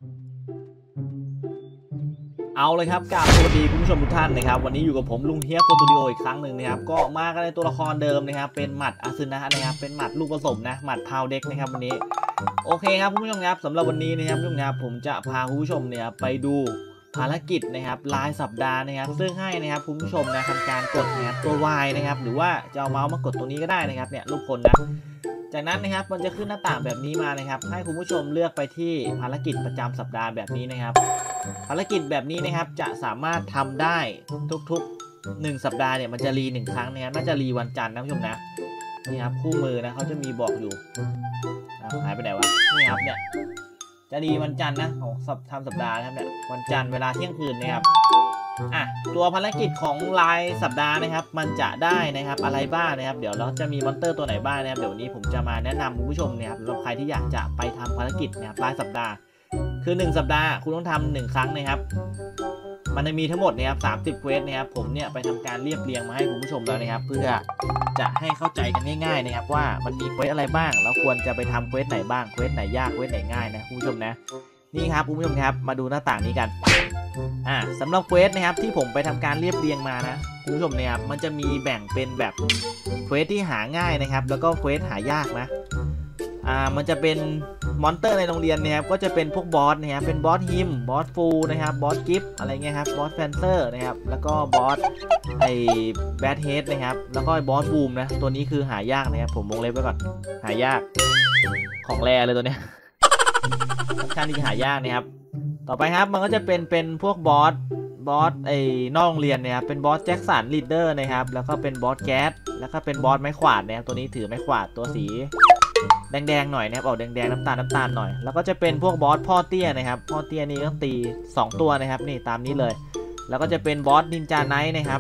เอาเลยครับกราบสวัสดีคุณผู้ชมทุกท่านนะครับวันนี้อยู่กับผมลุงเฮียบสตูดิโออีกครั้งหนึ่งนะครับก็มากันในตัวละครเดิมนะครับเป็นหมัดอาซึนะนะครับเป็นหมัดลูกผสมนะหมัดพาวเด็กนะครับวันนี้โอเคครับคุณผู้ชมครับสำหรับวันนี้นะครับคุณผู้ชมครับผมจะพาคุณผู้ชมเนี่ยไปดูภารกิจนะครับรายสัปดาห์นะครับซึ่งให้นะครับคุณผู้ชมนะทำการกดนะครับตัว Y นะครับหรือว่าจะเอาเมาส์มากดตรงนี้ก็ได้นะครับเนี่ยรูปคนนะจากนั้นนะครับมันจะขึ้นหน้าต่างแบบนี้มานะครับให้คุณผู้ชมเลือกไปที่ภารกิจประจำสัปดาห์แบบนี้นะครับภารกิจแบบนี้นะครับจะสามารถทำได้ทุกๆ1สัปดาห์เนี่ยมันจะรี1ครั้งนะครับน่าจะรีวันจันทร์นะผู้ชมนะนี่ครับคู่มือนะเขาจะมีบอกอยู่หายไปไหนวะนี่ครับเนี่ยจะรีวันจันทร์นะของทำสัปดาห์นะครับเนี่ยวันจันทร์เวลาเที่ยงคืนนะครับตัวภารกิจของรายสัปดาห์นะครับมันจะได้นะครับอะไรบ้างนะครับเดี๋ยวเราจะมีมอนเตอร์ตัวไหนบ้างนะครับเดี๋ยววันนี้ผมจะมาแนะนำคุณผู้ชมนะครับสำหรับใครที่อยากจะไปทำภารกิจนะครับรายสัปดาห์คือ1สัปดาห์คุณต้องทำ1ครั้งนะครับมันจะมีทั้งหมดนะครับ30เควสนะครับผมเนี่ยไปทำการเรียบเรียงมาให้คุณผู้ชมแล้วนะครับเพื่อจะให้เข้าใจกันง่ายๆนะครับว่ามันมีเควสอะไรบ้างแล้วควรจะไปทำเควสไหนบ้างเควสไหนยากเควสไหนง่ายนะคุณผู้ชมนะนี่ครับคุณผู้ชมครับมาดูหน้าต่างนี้กันสำหรับเควสนะครับที่ผมไปทำการเรียบเรียงมานะคุณผู้ชมนะครับมันจะมีแบ่งเป็นแบบเควสที่หาง่ายนะครับแล้วก็เควสหายากนะมันจะเป็นมอนเตอร์ในโรงเรียนนะครับก็จะเป็นพวกบอสนะครับเป็นบอสฮิมบอสฟูนะครับบอสกิฟอะไรเงี้ยครับบอสแฟนเซอร์นะครับแล้วก็บอสแบทเฮดนะครับแล้วก็บอสบูมนะตัวนี้คือหายากนะครับผมวงเล็บไว้ก่อนหายากของแรเลยตัวเนี้ยค่อนข้างที่จะหายากนะครับต่อไปครับมันก็จะเป็นพวกบอสนอกโรงเรียนนะครับเป็นบอสแจ็คสันลีดเดอร์นะครับแล้วก็เป็นบอสแก๊สแล้วก็เป็นบอสไม้ขวาดนะครับตัวนี้ถือไม้ขวาดตัวสีแดงๆหน่อยนะครับออกแดงๆน้ำตาลหน่อยแล้วก็จะเป็นพวกบอสพ่อเตี้ยนะครับพ่อเตี้ยนี่ต้องตี2ตัวนะครับนี่ตามนี้เลยแล้วก็จะเป็นบอสนินจาไนท์นะครับ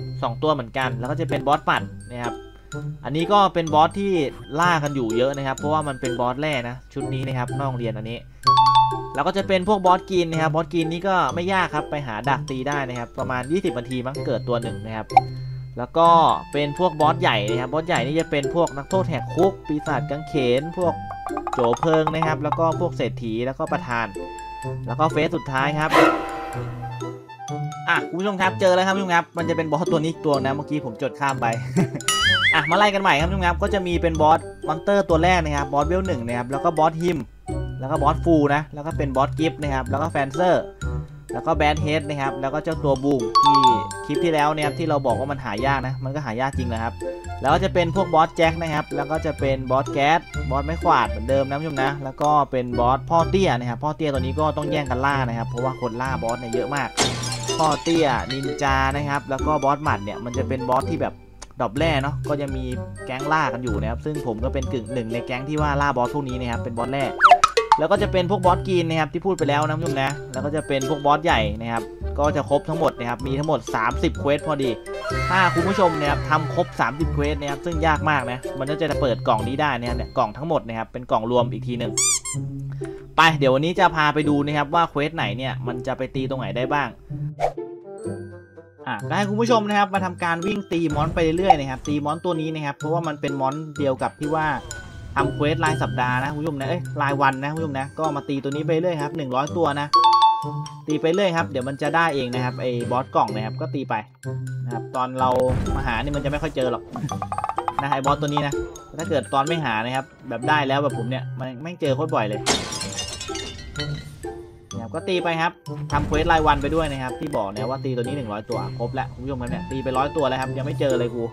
2ตัวเหมือนกันแล้วก็จะเป็นบอสปั่นนะครับอันนี้ก็เป็นบอสที่ล่ากันอยู่เยอะนะครับเพราะว่ามันเป็นบอสแร่นะชุดนี้นะครับนอกโรงเรียนอันนี้แล้วก็จะเป็นพวกบอสกินนะครับบอสกินนี่ก็ไม่ยากครับไปหาดักตีได้นะครับประมาณ20นาทีมั้งเกิดตัวหนึ่งนะครับแล้วก็เป็นพวกบอสใหญ่นะครับบอสใหญ่นี่จะเป็นพวกนักโทษแหกคุกปีศาจกางเขนพวกโจเพิงนะครับแล้วก็พวกเศรษฐีแล้วก็ประธานแล้วก็เฟสสุดท้ายครับคุณผู้ชมครับเจอแล้วครับคุณผู้ชมครับมันจะเป็นบอสตัวนี้ตัวนะเมื่อกี้ผมจดข้ามไป มาไล่กันใหม่ครับคุณผู้ชมครับก็จะมีเป็นบอสมอนเตอร์ตัวแรกนะครับบอสเวล1นะครับแล้วก็บอสฮิมแล้วก็บอสฟูนะแล้วก็เป็นบอสกิฟต์นะครับแล้วก็แฟนเซอร์แล้วก็แบทเฮดนะครับแล้วก็เจ้าตัวบูมที่คลิปที่แล้วเนี่ยที่เราบอกว่ามันหายากนะมันก็หายากจริงนะครับแล้วก็จะเป็นพวกบอสแจ็คนะครับแล้วก็จะเป็นบอสแก๊สบอสไม้ขวาดเหมือนเดิมนะคุณผู้ชมนะแล้วก็เป็นบอสพ่อเตี้ยนะครับพ่อเตี้ยตัวนี้ก็ต้องแย่งกันล่านะครับเพราะว่าคนล่าบอสเนี่ยเยอะมากพ่อเตี้ยนินจานะครับแล้วก็บอสหมัดเนี่ยมันจะเป็นบอสที่แบบดอบแร่เนาะก็จะมีแก๊งล่ากันอยู่นะครับซึ่งผมก็เป็นกึ่งหนึ่งในแก๊งที่ว่าล่าบอสพวกนี้นะครับเป็นบอสแร่แล้วก็จะเป็นพวกบอสกินนะครับที่พูดไปแล้วนะคุณผู้ชมนะแล้วก็จะเป็นพวกบอสใหญ่นะครับก็จะครบทั้งหมดนะครับมีทั้งหมด30เควสพอดีถ้าคุณผู้ชมนะครับทำครบ30เควสนะครับซึ่งยากมากนะมันก็จะเปิดกล่องนี้ได้นะครับเนี่ยกล่องทั้งหมดนะครับเป็นกล่องรวมอีกทีหนึ่งไปเดี๋ยววันนี้จะพาไปดูนะครับว่าเควสไหนเนี่ยมันจะไปตีตรงไหนได้บ้างก็ให้คุณผู้ชมนะครับมาทำการวิ่งตีมอนไปเรื่อยๆนะครับตีมอนตัวนี้นะครับเพราะว่ามันเป็นมอนเดียวกับที่ว่าทำเควสรายสัปดาห์นะคุณผู้ชมนะรายวันนะคุณผู้ชมนะก็มาตีตัวนี้ไปเรื่อยครับ100ตัวนะตีไปเรื่อยครับเดี๋ยวมันจะได้เองนะครับไอ้บอสกล่องนะครับก็ตีไปนะครับตอนเรามาหานี่มันจะไม่ค่อยเจอหรอกนะไอ้บอสตัวนี้นะถ้าเกิดตอนไม่หานะครับแบบได้แล้วแบบผมเนี่ยมันไม่เจอโคตรบ่อยเลยก็ตีไปครับทำเควสรายวันไปด้วยนะครับที่บอกนะว่าตีตัวนี้100ตัวครบแล้วคุณผู้ชมครับเนี่ยตีไป100ตัวแล้วครับยังไม่เจอเลยกู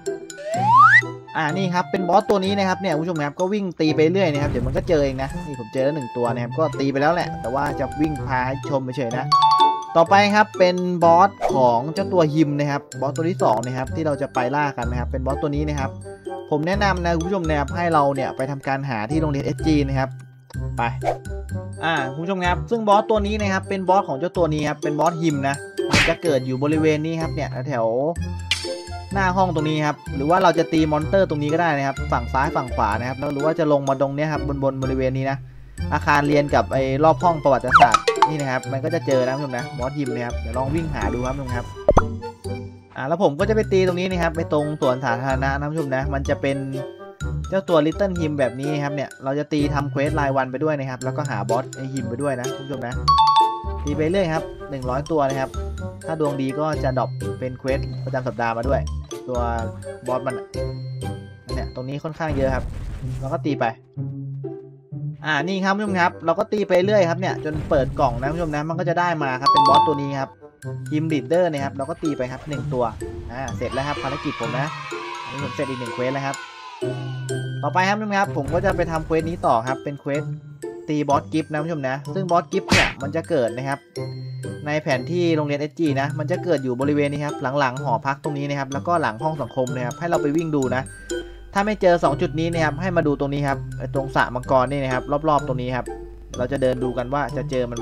นี่ครับเป็นบอสตัวนี้นะครับเนี่ยคุณผู้ชมครับก็วิ่งตีไปเรื่อยนะครับเดี๋ยวมันก็เจอเองนะนี่ผมเจอแล้ว1ตัวนะครับก็ตีไปแล้วแหละแต่ว่าจะวิ่งพาให้ชมเฉยๆนะต่อไปครับเป็นบอสของเจ้าตัวฮิมนะครับบอสตัวที่2นะครับที่เราจะไปล่ากันนะครับเป็นบอสตัวนี้นะครับผมแนะนำนะคุณผู้ชมนะครับให้เราเนี่ยไปทำการหาที่โรงเรียน SG นะครับไปคุณผู้ชมครับซึ่งบอสตัวนี้นะครับเป็นบอสของเจ้าตัวนี้ครับเป็นบอสฮิมนะมันจะเกิดอยู่บริเวณนี้ครับเนี่ยแถวหน้าห้องตรงนี้ครับหรือว่าเราจะตีมอนเตอร์ตรงนี้ก็ได้นะครับฝั่งซ้ายฝั่งขวานะครับแล้วหรือว่าจะลงมาตรงนี้ครับบนบริเวณนี้นะอาคารเรียนกับไอ้รอบห้องประวัติศาสตร์นี่นะครับมันก็จะเจอนะคุณผู้ชมนะบอสฮิมนะครับเดี๋ยวลองวิ่งหาดูครับคุณผู้ชมครับแล้วผมก็จะไปตีตรงนี้นะครับไปตรงสวนสาธารณะนะคุณผู้ชมนะมันจะเป็นเจ้าตัว Little Him แบบนี้ครับเนี่ยเราจะตีทำเควสรายวันไปด้วยนะครับแล้วก็หาบอสไอฮิมไปด้วยนะคุณผู้ชมนะตีไปเรื่อยครับ100ตัวนะครับถ้าดวงดีก็จะดรอปเป็นเควสประจำสัปดาห์มาด้วยตัวบอสมันเนี่ยตรงนี้ค่อนข้างเยอะครับเราก็ตีไปนี่ครับคุณผู้ชมครับเราก็ตีไปเรื่อยครับเนี่ยจนเปิดกล่องนะคุณผู้ชมนะมันก็จะได้มาครับเป็นบอสตัวนี้ครับฮิมลีดเดอร์นะครับเราก็ตีไปครับ1ตัวเสร็จแล้วครับภารกิจผมนะอันนี้ผมเสร็จอีก1เควสแล้วครับต่อไปครับนะครับผมก็จะไปทำเควสนี้ต่อครับเป็นเควสตีบอสกิฟต์นะคุณผู้ชมนะซึ่งบอสกิฟต์เนี่ยมันจะเกิดนะครับในแผนที่โรงเรียน SG นะมันจะเกิดอยู่บริเวณนี้ครับหลังหอพักตรงนี้นะครับแล้วก็หลังห้องสังคมนะครับให้เราไปวิ่งดูนะถ้าไม่เจอ2จุดนี้นะครับให้มาดูตรงนี้ครับตรงสระมังกรนี่นะครับรอบๆตรงนี้ครับเราจะเดินดูกันว่าจะเจอมันไหม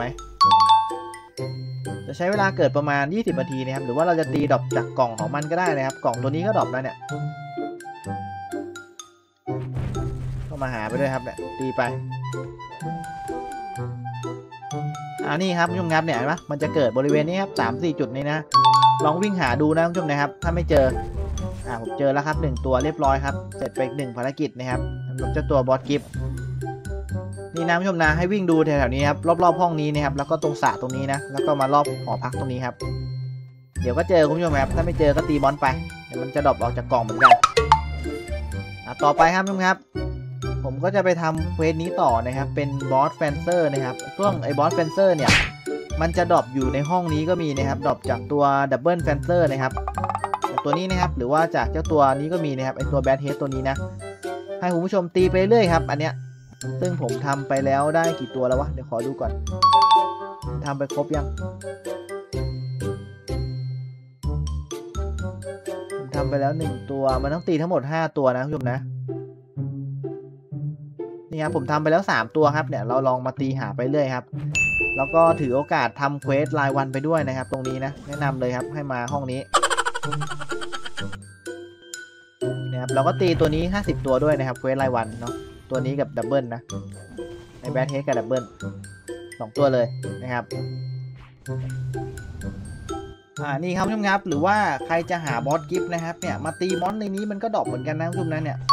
จะใช้เวลาเกิดประมาณ20นาทีนะครับหรือว่าเราจะตีดรอปจากกล่องของมันก็ได้นะครับกล่องตัวนี้ก็ดรอปแล้วเนี่ยก็มาหาไปด้วยครับเนี่ยตีไปนี่ครับคุณผู้ชมครับเนี่ยเห็นไหมมันจะเกิดบริเวณนี้ครับ3-4 จุดนี้นะลองวิ่งหาดูนะคุณผู้ชมนะครับถ้าไม่เจอผมเจอแล้วครับ1ตัวเรียบร้อยครับเสร็จไปอีก1ภารกิจนะครับสำหรับเจ้าตัวบอสกิฟต์นี่นะคุณผู้ชมนะให้วิ่งดูแถวๆนี้ครับรอบๆห้องนี้นะครับแล้วก็ตรงสระตรงนี้นะแล้วก็มารอบหอพักตรงนี้ครับเดี๋ยวก็เจอคุณผู้ชมครับถ้าไม่เจอก็ตีบอลไปเดี๋ยวมันจะดรอปออกจากกล่องเหมือนกันต่อไปครับคุณผู้ชมครับผมก็จะไปทำเควสนี้ต่อนะครับเป็นบอสแฟนเซอร์นะครับช่วงไอ้บอสแฟนเซอร์เนี่ยมันจะดรอปอยู่ในห้องนี้ก็มีนะครับดรอปจากตัวดับเบิลแฟนเซอร์นะครับตัวนี้นะครับหรือว่าจากเจ้าตัวนี้ก็มีนะครับไอตัวแบทเฮดตัวนี้นะให้คุณผู้ชมตีไปเรื่อยครับอันเนี้ยซึ่งผมทำไปแล้วได้กี่ตัวแล้ววะเดี๋ยวขอดูก่อนทำไปครบยังผมทำไปแล้ว1ตัวมันต้องตีทั้งหมด5ตัวนะคุณผู้ชมนะนี่ครับผมทำไปแล้ว3ตัวครับเนี่ยเราลองมาตีหาไปเรื่อยครับแล้วก็ถือโอกาสทำเควสรายวันไปด้วยนะครับตรงนี้นะแนะนำเลยครับให้มาห้องนี้นะครับเราก็ตีตัวนี้50ตัวด้วยนะครับเควสรายวันเนาะตัวนี้กับดับเบิลนะในแบทเฮดกับดับเบิล2ตัวเลยนะครับนี่ครับคุณผู้ชมครับหรือว่าใครจะหาบอสกิฟต์นะครับเนี่ยมาตีมอนในนี้มันก็ดรอปเหมือนกันนะคุณผู้ชมนะเนี่ย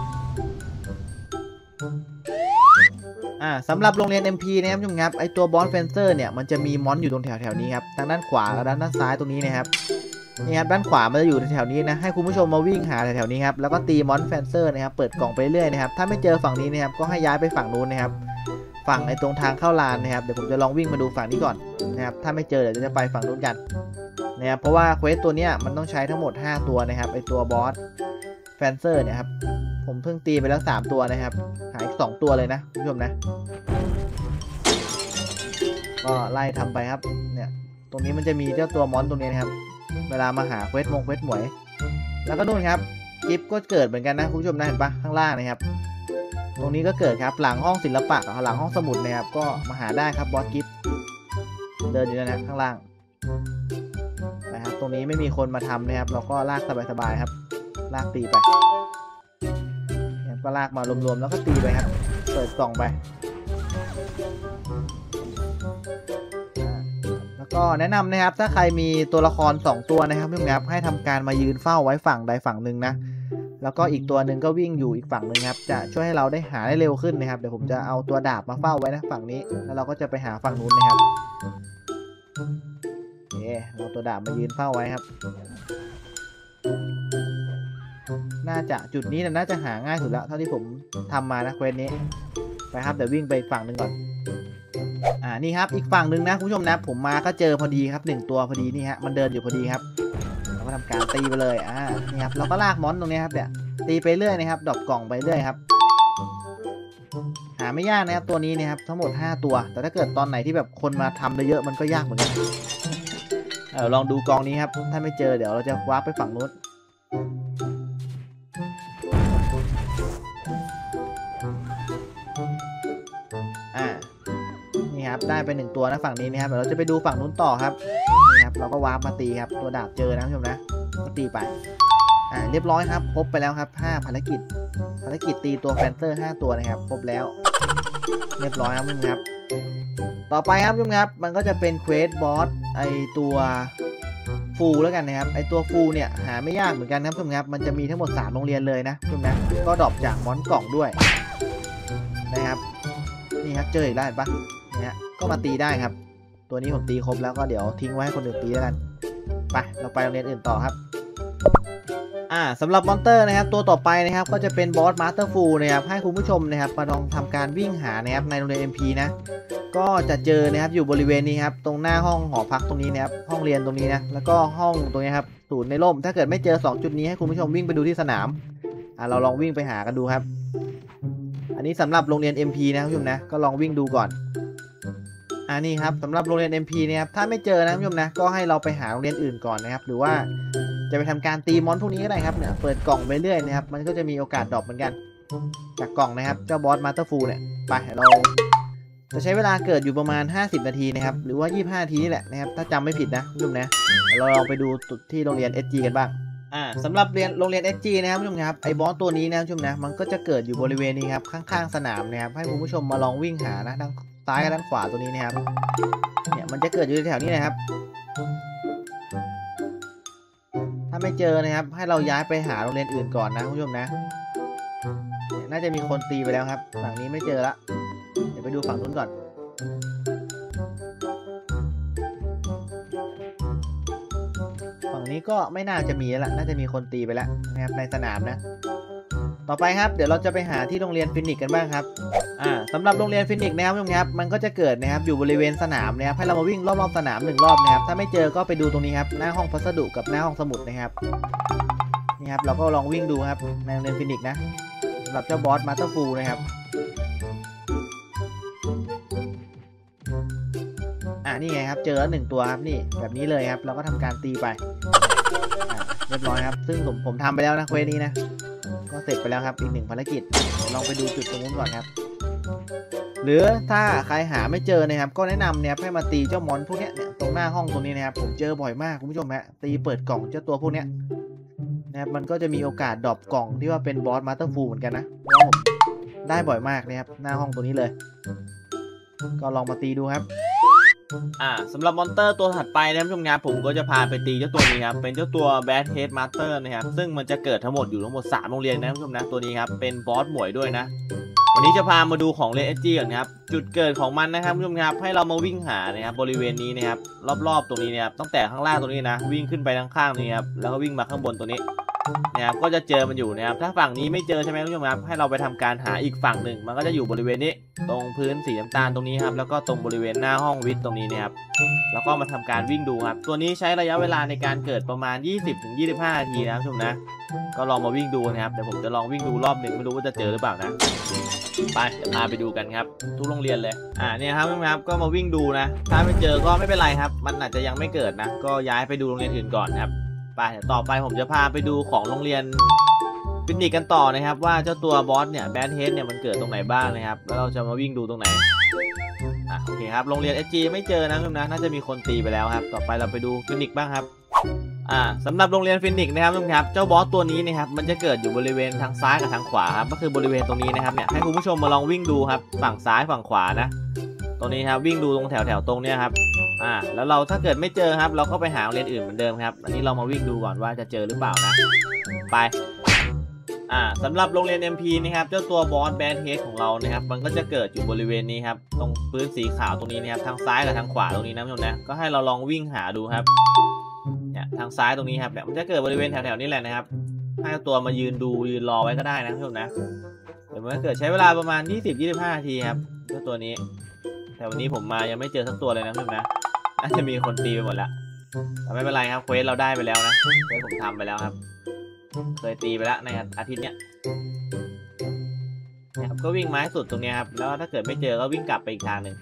สำหรับโรงเรียน MP นะครับคุณผู้ชมครับไอตัวบอสเฟนเซอร์เนี่ยมันจะมีมอนอยู่ตรงแถวๆนี้ครับทางด้านขวาและด้านซ้ายตรงนี้นะครับนี่ครับด้านขวามันจะอยู่แถวๆนี้นะให้คุณผู้ชมมาวิ่งหาแถวๆนี้ครับแล้วก็ตีมอนแฟนเซอร์นะครับเปิดกล่องไปเรื่อยนะครับถ้าไม่เจอฝั่งนี้นะครับก็ให้ย้ายไปฝั่งนู้นนะครับฝั่งในตรงทางเข้าลานนะครับเดี๋ยวผมจะลองวิ่งมาดูฝั่งนี้ก่อนนะครับถ้าไม่เจอเดี๋ยวจะไปฝั่งนู้นกันนะครับเพราะว่าเควสตัวเนี้ยมันต้องใช้ทั้งหมด5ตัวนะครับไอตัวบอสแฟนเซอร์เนี่ยครับผมเพิ่งตีไปแล้ว3ตัวนะครับหายอีก2ตัวเลยนะคุณผู้ชมนะก็ไล่ทำไปครับเนี่ยตรงนี้มันจะมีเจ้าตัวมอนตรงนี้นะครับเวลามาหาเควสหมวยแล้วก็นู่นครับกิฟต์ก็เกิดเหมือนกันนะคุณผู้ชมนะเห็นปะข้างล่างนะครับตรงนี้ก็เกิดครับหลังห้องศิลปะกับหลังห้องสมุดนะครับก็มาหาได้ครับบอสกิฟต์เดินอยู่นะข้างล่างนะครับตรงนี้ไม่มีคนมาทำนะครับเราก็ลากสบายๆครับลากตีไปก็ลากมารวมๆแล้วก็ตีไปครับเปิดกล่องไปแล้วก็แนะนำนะครับถ้าใครมีตัวละคร2ตัวนะครับพี่ครับให้ทำการมายืนเฝ้าไว้ฝั่งใดฝั่งหนึ่งนะแล้วก็อีกตัวหนึ่งก็วิ่งอยู่อีกฝั่งหนึ่งครับจะช่วยให้เราได้หาได้เร็วขึ้นนะครับเดี๋ยวผมจะเอาตัวดาบมาเฝ้าไว้นะฝั่งนี้แล้วเราก็จะไปหาฝั่งนู้นนะครับโอเคเราตัวดาบมายืนเฝ้าไว้ครับน่าจะจุดนี้น่าจะหาง่ายสุดแล้วเท่าที่ผมทำมานะเควสนี้ไปครับเดี๋ยววิ่งไปอีกฝั่งหนึ่งก่อนนี่ครับอีกฝั่งหนึ่งนะคุณผู้ชมนะผมมาก็เจอพอดีครับ1ตัวพอดีนี่ฮะมันเดินอยู่พอดีครับเราก็ทำการตีไปเลยนี่ครับเราก็ลากมอนตรงนี้ครับเนี่ยตีไปเรื่อยนะครับดรอปกล่องไปเรื่อยครับหาไม่ยากนะครับตัวนี้นะครับทั้งหมด5ตัวแต่ถ้าเกิดตอนไหนที่แบบคนมาทำเยอะมันก็ยากเหมือนกันลองดูกองนี้ครับถ้าไม่เจอเดี๋ยวเราจะวาร์ปไปฝั่งนู้นนี่ครับได้ไป1ตัวนะฝั่งนี้นะครับเดี๋ยวเราจะไปดูฝั่งนู้นต่อครับนี่ครับเราก็วาร์ปมาตีครับตัวดาบเจอนะคุณผู้ชมนะก็ตีไปเรียบร้อยครับครบไปแล้วครับ5ภารกิจตีตัวแฟนเซอร์5ตัวนะครับครบแล้วเรียบร้อยครับคุณผู้ชมครับต่อไปครับคุณผู้ชมครับมันก็จะเป็นเควสบอสไอตัวฟูแล้วกันนะครับไอตัวฟูเนี่ยหาไม่ยากเหมือนกันนะครับทุกครับมันจะมีทั้งหมด3โรงเรียนเลยนะทุกนะก็ดรอปจากมอนกล่องด้วยนะครับนี่ครับเจออีกแล้วเห็นปะเนี่ยก็มาตีได้ครับตัวนี้ผมตีครบแล้วก็เดี๋ยวทิ้งไว้ให้คนอื่นตีแล้วกันไปเราไปโรงเรียนอื่นต่อครับสำหรับมอนเตอร์นะครับตัวต่อไปนะครับก็จะเป็นบอสมาสเตอร์ฟูลนะครับให้คุณผู้ชมนะครับมาลองทำการวิ่งหานะครับในโรงเรียน MP นะก็จะเจอนะครับอยู่บริเวณนี้ครับตรงหน้าห้องหอพักตรงนี้นะครับห้องเรียนตรงนี้นะแล้วก็ห้องตรงนี้ครับศูนย์ในร่มถ้าเกิดไม่เจอ2จุดนี้ให้คุณผู้ชมวิ่งไปดูที่สนามเราลองวิ่งไปหากันดูครับอันนี้สำหรับโรงเรียน MP นะคุณผู้ชมนะก็ลองวิ่งดูก่อนนี่ครับสำหรับโรงเรียน MP นะครับถ้าไม่เจอนะคุณผู้ชมนะก็ให้เราไปหาโรงเรียนอื่นก่อนนะครับหรือว่าจะไปทำการตีมอนพวกนี้ก็ได้ครับเนี่ยเปิดกล่องไปเรื่อยนะครับมันก็จะมีโอกาสดรอปเหมือนกันจากกล่องนะครับเจ้าบอสมาสเตอร์ฟูลเนี่ยไปเราจะใช้เวลาเกิดอยู่ประมาณ50นาทีนะครับหรือว่า25นาทีนี่แหละนะครับถ้าจำไม่ผิดนะคุณผู้ชมนะเราลองไปดูจุดที่โรงเรียน SG กันบ้างสำหรับโรงเรียน SG นะครับคุณผู้ชมครับไอ้บอสตัวนี้นะคุณผู้ชมนะมันก็จะเกิดอยู่บริเวณนี้ครับข้างๆสนามนะครับให้คุณผู้ชมมาลองวิ่งหานะทั้งซ้ายกับด้านขวาตัวนี้นะครับเนี่ยมันจะเกิดอยู่แถวนี้นะครับถ้าไม่เจอนะครับให้เราย้ายไปหาโรงเรียนอื่นก่อนนะคุณผู้ชมนะน่าจะมีคนตีไปแล้วครับฝั่งนี้ไม่เจอละเดี๋ยวไปดูฝั่งนู้นก่อนฝั่งนี้ก็ไม่น่าจะมีแล้วน่าจะมีคนตีไปแล้วนะครับในสนามนะต่อไปครับเดี๋ยวเราจะไปหาที่โรงเรียนฟินิกกันบ้างครับสำหรับโรงเรียนฟินิกนะครับทุกท่านครับมันก็จะเกิดนะครับอยู่บริเวณสนามนะครับให้เรามาวิ่งรอบๆสนาม1รอบนะครับถ้าไม่เจอก็ไปดูตรงนี้ครับหน้าห้องพัสดุกับหน้าห้องสมุดนะครับนี่ครับเราก็ลองวิ่งดูครับในโรงเรียนฟินิกนะสำหรับเจ้าบอสมาสเตอร์ฟูลนะครับนี่ไงครับเจอแล้ว1ตัวครับนี่แบบนี้เลยครับเราก็ทำการตีไปเรียบร้อยครับซึ่งผมทำไปแล้วนะเควสนี้นะก็เสร็จไปแล้วครับอีก1ภารกิจลองไปดูจุดตรงนู้นก่อนครับหรือถ้าใครหาไม่เจอนะครับก็แนะนำเนี่ยให้มาตีเจ้ามอนพวกนี้เนี่ยตรงหน้าห้องตรงนี้นะครับผมเจอบ่อยมากคุณผู้ชมฮะตีเปิดกล่องเจ้าตัวพวกนี้นะครับมันก็จะมีโอกาสดรอปกล่องที่ว่าเป็นบอสมาสเตอร์ฟูลเหมือนกันนะเพราะผมได้บ่อยมากนะครับหน้าห้องตัวนี้เลยก็ลองมาตีดูครับสำหรับมอนเตอร์ตัวถัดไปนะท่านผู้ชมครับผมก็จะพาไปตีเจ้าตัวนี้ครับเป็นเจ้าตัว Bad Head Master นะครับซึ่งมันจะเกิดทั้งหมด3โรงเรียนนะท่านผู้ชมนะตัวนี้ครับเป็นบอสหมวยด้วยนะวันนี้จะพามาดูของเลน SG ก่อนครับจุดเกิดของมันนะครับท่านผู้ชมครับให้เรามาวิ่งหานะครับบริเวณนี้นะครับรอบๆตรงนี้นะครับตั้งแต่ข้างล่างตรงนี้นะวิ่งขึ้นไปข้างๆนี้ครับแล้วก็วิ่งมาข้างบนตัวนี้นะครับก็จะเจอมันอยู่นะครับถ้าฝั่งนี้ไม่เจอใช่ไหมท่านผู้ชมครับให้เราไปทำการหาอีกฝั่งหนึ่งมันก็จะอยู่บริเวณนี้ตรงพื้นสีน้ำตาลตรงนี้ครับแล้วก็ตรงบริเวณหน้าห้องวิทย์ตรงนี้นะครับแล้วก็มาทำการวิ่งดูครับตัวนี้ใช้ระยะเวลาในการเกิดประมาณ 20-25 นาทีนะท่านผู้ชมนะก็ลองมาวิ่งดูนะครับเดี๋ยวผมจะลองวิ่งดูรอบหนึ่งไม่รู้ว่าจะเจอหรือเปล่านะไปเดี๋ยวพาไปดูกันครับทุกโรงเรียนเลยเนี่ยครับท่านผู้ชมครับก็มาวิ่งดูนะถ้าไม่เจอก็ไม่เป็นไรครับมันอาจจะยังไม่เกิดนะก็ย้ายไปดูโรงเรียนอื่นก่อนครับไปต่อไปผมจะพาไปดูของโรงเรียนฟินิกกันต่อนะครับว่าเจ้าตัวบอสเนี่ยแบดเฮดเนี่ยมันเกิดตรงไหนบ้างนะครับแล้วเราจะมาวิ่งดูตรงไหนโอเคครับโรงเรียน SG ไม่เจอนะคุณนะน่าจะมีคนตีไปแล้วครับต่อไปเราไปดูฟินิกบ้างครับสำหรับโรงเรียนฟินิกนะครับทุกท่านครับเจ้าบอสตัวนี้นะครับมันจะเกิดอยู่บริเวณทางซ้ายกับทางขวาครับก็คือบริเวณตรงนี้นะครับเนี่ยให้คุณผู้ชมมาลองวิ่งดูครับฝั่งซ้ายฝั่งขวานะตรงนี้ครับวิ่งดูตรงแถวตรงเนี้ยครับแล้วเราถ้าเกิดไม่เจอครับเราก็ไปหาโรงเรียนอื่นเหมือนเดิมครับอันนี้เรามาวิ่งดูก่อนว่าจะเจอหรือเปล่านะไปสำหรับโรงเรียน MP นะครับเจ้าตัวบอสแบดเฮดของเรานะครับมันก็จะเกิดอยู่บริเวณนี้ครับตรงพื้นสีขาวตรงนี้นะครับทางซ้ายกับทางขวาตรงนี้นะทุกท่านนะก็ให้เราลองวิ่งหาดูครับเนี่ยทางซ้ายตรงนี้ครับเนี่ยมันจะเกิดบริเวณแถวๆนี้แหละนะครับให้ตัวมายืนรอไว้ก็ได้นะทุกท่านนะเดี๋ยวมันจะเกิดใช้เวลาประมาณ 20-25 นาทีครับเจ้าตัวนี้แต่วันนี้ผมมายังไม่เจอสักตัวเลยนะทุกท่านนะน่าจะมีคนตีไปหมดแล้วแต่ไม่เป็นไรครับเควสเราได้ไปแล้วนะเควสผมทำไปแล้วครับเคยตีไปแล้วในอาทิตย์เนี้ยนะครับก็วิ่งไม้สุดตรงนี้ครับแล้วถ้าเกิดไม่เจอก็วิ่งกลับไปอีกทางหนึ่ง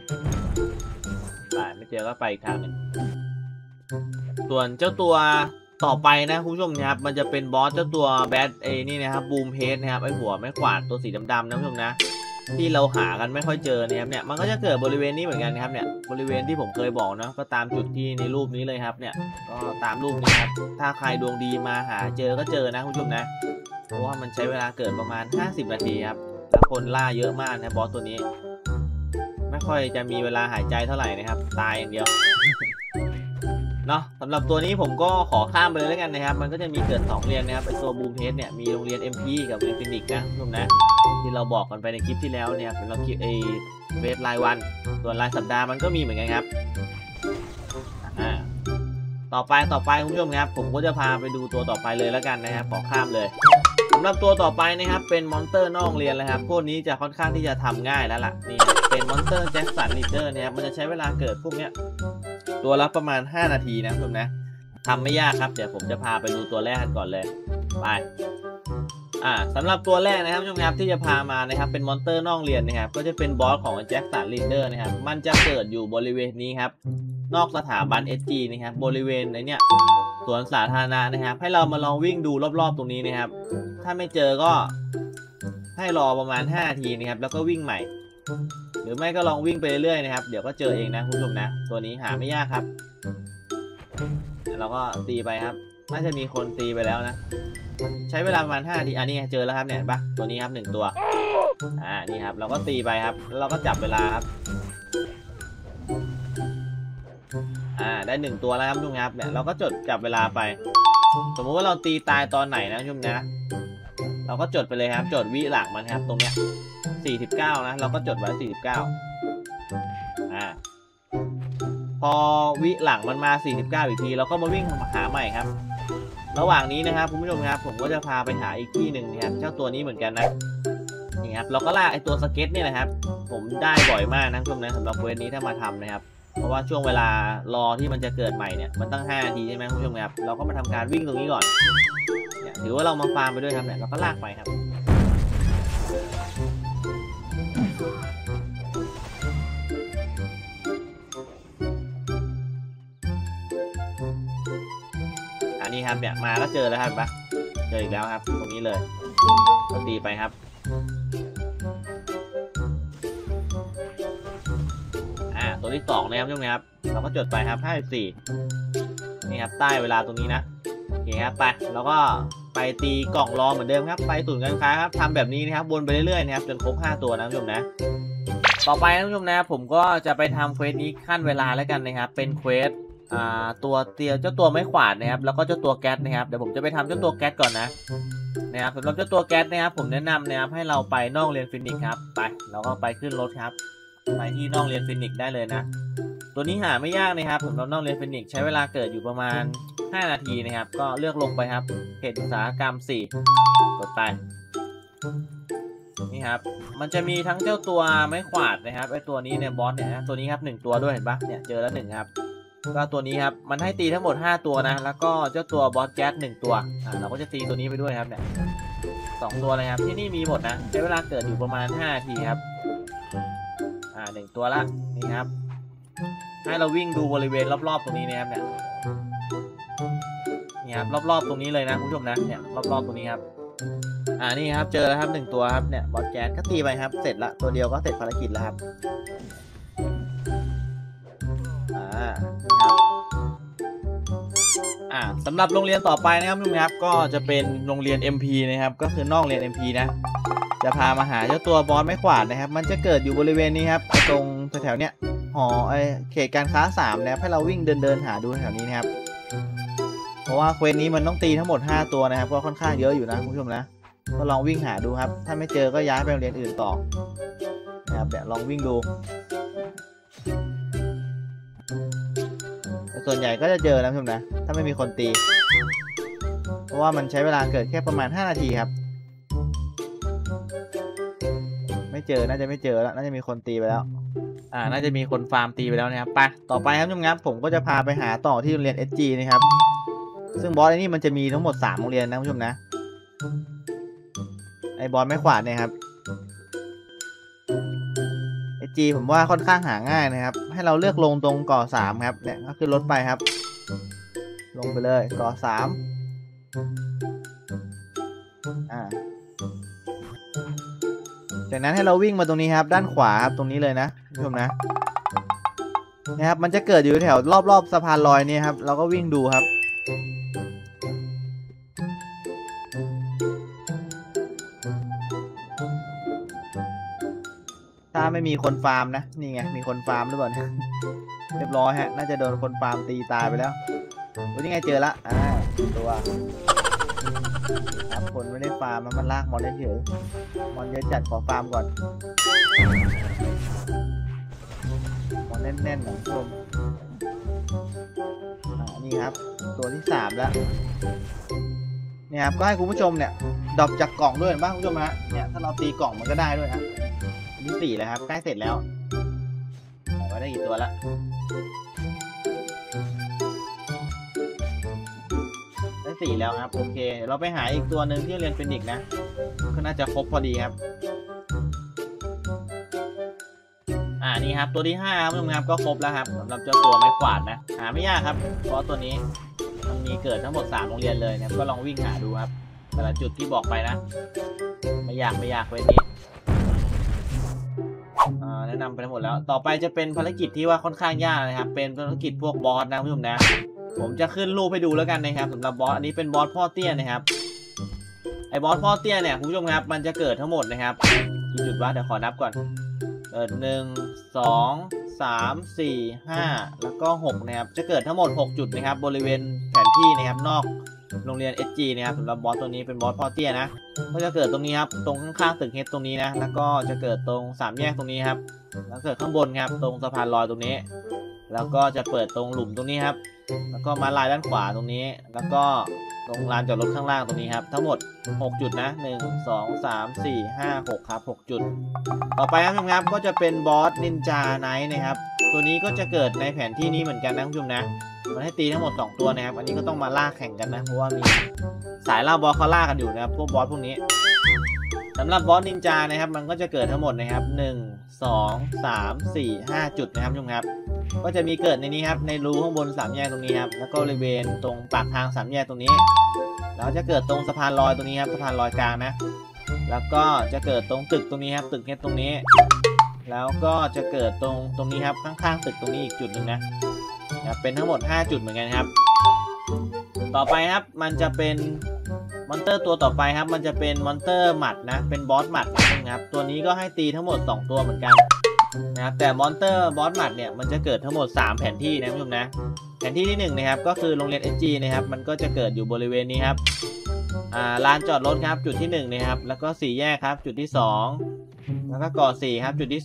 ไม่เจอก็ไปอีกทางหนึ่งส่วนเจ้าตัวต่อไปนะคุณผู้ชมนะครับมันจะเป็นบอสเจ้าตัวแบดนี่นะครับบูมเฮดนะครับไอหัวไม้ขวาดตัวสีดำๆนะคุณผู้ชมนะที่เราหากันไม่ค่อยเจอเนี่ยมันก็จะเกิดบริเวณนี้เหมือนกันครับเนี่ยบริเวณที่ผมเคยบอกนะก็ตามจุดที่ในรูปนี้เลยครับเนี่ยก็ตามรูปนี้ครับถ้าใครดวงดีมาหาเจอก็เจอนะคุณผู้ชมนะเพราะว่ามันใช้เวลาเกิดประมาณ50 นาทีครับถ้าคนล่าเยอะมากนะบอสตัวนี้ไม่ค่อยจะมีเวลาหายใจเท่าไหร่นะครับตายอย่างเดียวเนาะสำหรับตัวนี้ผมก็ขอข้ามไปเลยแล้วกันนะครับมันก็จะมีเกิด2โรงเรียนนะครับไอตัวบูมเพสเนี่ยมีโรงเรียน MP กับโรงเรียนฟินิกนะทุกคนนะที่เราบอกกันไปในคลิปที่แล้วเนี่ยเป็นเราคลิปเวทรายวันส่วนรายสัปดาห์มันก็มีเหมือนกันครับต่อไปคุณผู้ชมครับผมก็จะพาไปดูตัวต่อไปเลยแล้วกันนะครับขอข้ามเลยสำหรับตัวต่อไปนะครับเป็นมอนสเตอร์นอกโรงเรียนเลยครับพวกนี้จะค่อนข้างที่จะทำง่ายแล้วล่ะนี่เป็นมอนสเตอร์แจ็คสันลีดเดอร์เนี่ยมันจะใช้เวลาเกิดพวกเนี้ยตัวละประมาณ5นาทีนะคุณผู้ชมนะทำไม่ยากครับเดี๋ยวผมจะพาไปดูตัวแรกกันก่อนเลยไปสำหรับตัวแรกนะครับทุกท่านครับที่จะพามานะครับเป็นมอนสเตอร์นอกโรงเรียนนะครับก็จะเป็นบอสของแจ็คสันลีดเดอร์นะครับมันจะเกิดอยู่บริเวณนี้ครับนอกสถาบัน SG นะครับบริเวณเนี้ยสวนสาธารณะนะครับให้เรามาลองวิ่งดูรอบๆตรงนี้นะครับถ้าไม่เจอก็ให้รอประมาณ5นาทีนะครับแล้วก็วิ่งใหม่หรือไม่ก็ลองวิ่งไปเรื่อยๆนะครับเดี๋ยวก็เจอเองนะคุณผู้ชมนะตัวนี้หาไม่ยากครับเราก็ตีไปครับน่าจะมีคนตีไปแล้วนะใช้เวลาประมาณ5นาทีอันนี้เจอแล้วครับเนี่ยปะตัวนี้ครับ1ตัวนี่ครับเราก็ตีไปครับแล้วเราก็จับเวลาครับได้1ตัวแล้วครับทุกครับเนี่ยเราก็จดจับเวลาไปสมมุติว่าเราตีตายตอนไหนนะทุกนะเราก็จดไปเลยครับจดวิหลักมันครับตรงเนี้ย49นะเราก็จดไว้49พอวิหลังมันมา49อีกทีเราก็มาวิ่งหาใหม่ครับระหว่างนี้นะครับคุณผู้ชมครับผมก็จะพาไปหาอีกที่หนึ่งนะครับเจ้าตัวนี้เหมือนกันนะนี่ครับเราก็ลากไอตัวสเก็ตเนี่ยนะครับผมได้บ่อยมากนะคุณผู้ชมนะสำหรับเวทนี้ถ้ามาทำนะครับเพราะว่าช่วงเวลารอที่มันจะเกิดใหม่เนี่ยมันตั้ง5นาทีใช่ไหมคุณผู้ชมครับเราก็มาทำการวิ่งตรงนี้ก่อนเนี่ยถือว่าเรามาฟาร์มไปด้วยครับเนี่ยเราก็ลากไปครับนี่ครับเนี่ยมาก็เจอแล้วครับปะเจออีกแล้วครับตรงนี้เลยก็ตีไปครับตัวที่2นะครับทุกท่านครับเราก็จดไปครับ54นี่ครับใต้เวลาตรงนี้นะโอเคครับไปแล้วก็ไปตีกล่องรอเหมือนเดิมครับไปศูนย์การค้าครับทำแบบนี้นะครับวนไปเรื่อยๆนะครับจนครบ5ตัวนะทุกท่านนะต่อไปนะทุกท่านนะผมก็จะไปทำเควสนี้ขั้นเวลาแล้วกันนะครับเป็นเควสตัวเจ้าตัวไม้ขวาดนะครับแล้วก็เจ้าตัวแก๊สนะครับเดี๋ยวผมจะไปทำเจ้าตัวแก๊สก่อนนะครับสำหรับเจ้าตัวแก๊สนะครับผมแนะนำนะครับให้เราไปนอกเรียนฟินิกครับไปเราก็ไปขึ้นรถครับไปที่นอกเรียนฟินิกได้เลยนะตัวนี้หาไม่ยากนะครับผมนอกเรียนฟินิกใช้เวลาเกิดอยู่ประมาณ5นาทีนะครับก็เลือกลงไปครับเขตอุตสาหกรรม4กดไปนี่ครับมันจะมีทั้งเจ้าตัวไม้ขวาดนะครับไอตัวนี้เนี่ยบอสเนี่ยตัวนี้ครับ1ตัวด้วยเห็นปะเนี่ยเจอแล้ว1ครับก็ตัวนี้ครับมันให้ตีทั้งหมด5ตัวนะแล้วก็เจ้าตัวบอสแก๊ส1ตัวเราก็จะตีตัวนี้ไปด้วยครับเนี่ย2ตัวเลยครับที่นี่มีหมดนะใช้เวลาเกิดอยู่ประมาณ5นาทีครับ1ตัวละนี่ครับให้เราวิ่งดูบริเวณรอบๆตรงนี้นะครับเนี่ยนี่ครับรอบๆตรงนี้เลยนะคุณผู้ชมนะเนี่ยรอบๆตรงนี้ครับนี่ครับเจอแล้วครับ1ตัวครับเนี่ยบอสแก๊สก็ตีไปครับเสร็จละตัวเดียวก็เสร็จภารกิจแล้วครับสำหรับโรงเรียนต่อไปนะครับทุกท่านครับก็จะเป็นโรงเรียน MP นะครับก็คือนอกเรียน MP นะจะพามาหาเจ้าตัวบอสไม้ขวาดนะครับมันจะเกิดอยู่บริเวณนี้ครับตรงแถวๆเนี้ยหอเขตการค้า3นะครับให้เราวิ่งเดินหาดูแถวนี้นะครับเพราะว่าเควสนี้มันต้องตีทั้งหมด5ตัวนะครับก็ค่อนข้างเยอะอยู่นะคุณผู้ชมนะก็ลองวิ่งหาดูครับถ้าไม่เจอก็ย้ายไปโรงเรียนอื่นต่อนะครับเดี๋ยวลองวิ่งดูส่วนใหญ่ก็จะเจอนะคุณผู้ชมนะถ้าไม่มีคนตีเพราะว่ามันใช้เวลาเกิดแค่ประมาณ5นาทีครับไม่เจอน่าจะไม่เจอแล้วน่าจะมีคนตีไปแล้วน่าจะมีคนฟาร์มตีไปแล้วนะครับไปต่อไปครับทุกท่านครับผมก็จะพาไปหาต่อที่โรงเรียน SG นะครับซึ่งบอสไอ้นี่มันจะมีทั้งหมด3โรงเรียนนะคุณผู้ชมนะไอ้บอสไม้ขวาดเนี่ยครับSG ผมว่าค่อนข้างหาง่ายนะครับให้เราเลือกลงตรงก่อ3ครับเนี่ยก็คือรถไปครับลงไปเลยก่อ3จากนั้นให้เราวิ่งมาตรงนี้ครับด้านขวาครับตรงนี้เลยนะคุณผู้ชมนะครับมันจะเกิดอยู่แถวรอบๆสะพานลอยนี่ครับเราก็วิ่งดูครับถ้าไม่มีคนฟาร์มนะนี่ไงมีคนฟาร์มหรือเปล่าเรียบร้อยฮะน่าจะโดนคนฟาร์มตีตายไปแล้วรู้ยังไงเจอละตัวครับคนไม่ได้ฟาร์มมันลากมอนเฉยมอนเยอะจัดขอฟาร์มก่อนมอนแน่นๆหนังชมนี่ครับตัวที่3แล้วเนี่ยครับก็ให้คุณผู้ชมเนี่ยดรอปจากกล่องด้วยบ้างคุณผู้ชมฮะเนี่ยถ้าเราตีกล่องมันก็ได้ด้วยนะที่4แล้วครับใกล้เสร็จแล้วว่าได้กี่ตัวละได้4แล้วครับโอเคเราไปหาอีกตัวหนึ่งที่เรียนเป็นอีกนะก็น่าจะครบพอดีครับนี่ครับตัวที่5ครับคุณผู้ชมครับก็ครบแล้วครับสำหรับเจ้าตัวไม้กวาดนะหาไม่ยากครับเพราะตัวนี้มันมีเกิดทั้งหมด3โรงเรียนเลยนะก็ลองวิ่งหาดูครับแต่ละจุดที่บอกไปนะไม่ยากเว้นนี้แนะนำไปทั้งหมดแล้วต่อไปจะเป็นภารกิจที่ว่าค่อนข้างยากนะครับเป็นภารกิจพวกบอสนะคุณผู้ชมนะผมจะขึ้นรูปให้ดูแล้วกันนะครับสำหรับบอสอันนี้เป็นบอสพ่อเตี้ยนะครับไอ้บอสพ่อเตี้ยเนี่ยคุณผู้ชมครับมันจะเกิดทั้งหมดนะครับกี่จุดวะเดี๋ยวขอนับก่อน1 2 3 4 5แล้วก็6นะครับจะเกิดทั้งหมด6จุดนะครับบริเวณแผนที่นะครับนอกโรงเรียน SG นะครับสำหรับบอสตัวนี้เป็นบอสพ่อเตี้ยนะก็จะเกิดตรงนี้ครับตรงข้างๆตึกเฮดตรงนี้นะแล้วก็จะเกิดตรง3แยกตรงนี้ครับแล้วเกิดข้างบนครับตรงสะพานลอยตรงนี้แล้วก็จะเปิดตรงหลุมตรงนี้ครับแล้วก็มาลายด้านขวาตรงนี้แล้วก็ตรงลานจอดรถข้างล่างตรงนี้ครับทั้งหมด6จุดนะ1 2 3 4 5 6ครับ6จุดต่อไปครับก็จะเป็นบอสนินจาไนท์นะครับตัวนี้ก็จะเกิดในแผนที่นี้เหมือนกันนะคุณผู้ชมนะมันให้ตีทั้งหมด2ตัวนะครับอันนี้ก็ต้องมาล่าแข่งกันนะเพราะว่ามีสายล่าบอสเขาล่ากันอยู่นะครับพวกบอสพวกนี้สำหรับบอสนินจานะครับมันก็จะเกิดทั้งหมดนะครับ1 2 3 4 5จุดนะครับคุณผู้ชมครับก็จะมีเกิดในนี้ครับในรูข้างบน3แยกตรงนี้ครับแล้วก็บริเวณตรงปากทาง3แยกตรงนี้แล้วจะเกิดตรงสะพานลอยตรงนี้ครับสะพานลอยกลางนะแล้วก็จะเกิดตรงตึกตรงนี้ครับตึกเฮดตรงนี้แล้วก็จะเกิดตรงนี้ครับข้างๆตึกตรงนี้อีกจุดหนึ่งนะเป็นทั้งหมด5จุดเหมือนกันครับต่อไปครับมันจะเป็นมอนเตอร์ตัวต่อไปครับมันจะเป็นมอนเตอร์หมัดนะเป็นบอสหมัดนะครับตัวนี้ก็ให้ตีทั้งหมด2ตัวเหมือนกันนะครับแต่มอนเตอร์บอสหมัดเนี่ยมันจะเกิดทั้งหมด3แผนที่นะคุณผู้ชมนะแผนที่ที่1นะครับก็คือโรงเรียน SG นะครับมันก็จะเกิดอยู่บริเวณนี้ครับลานจอดรถครับจุดที่1นะครับแล้วก็4แยกครับจุดที่2แล้วก็ก่อ4ครับจุดที่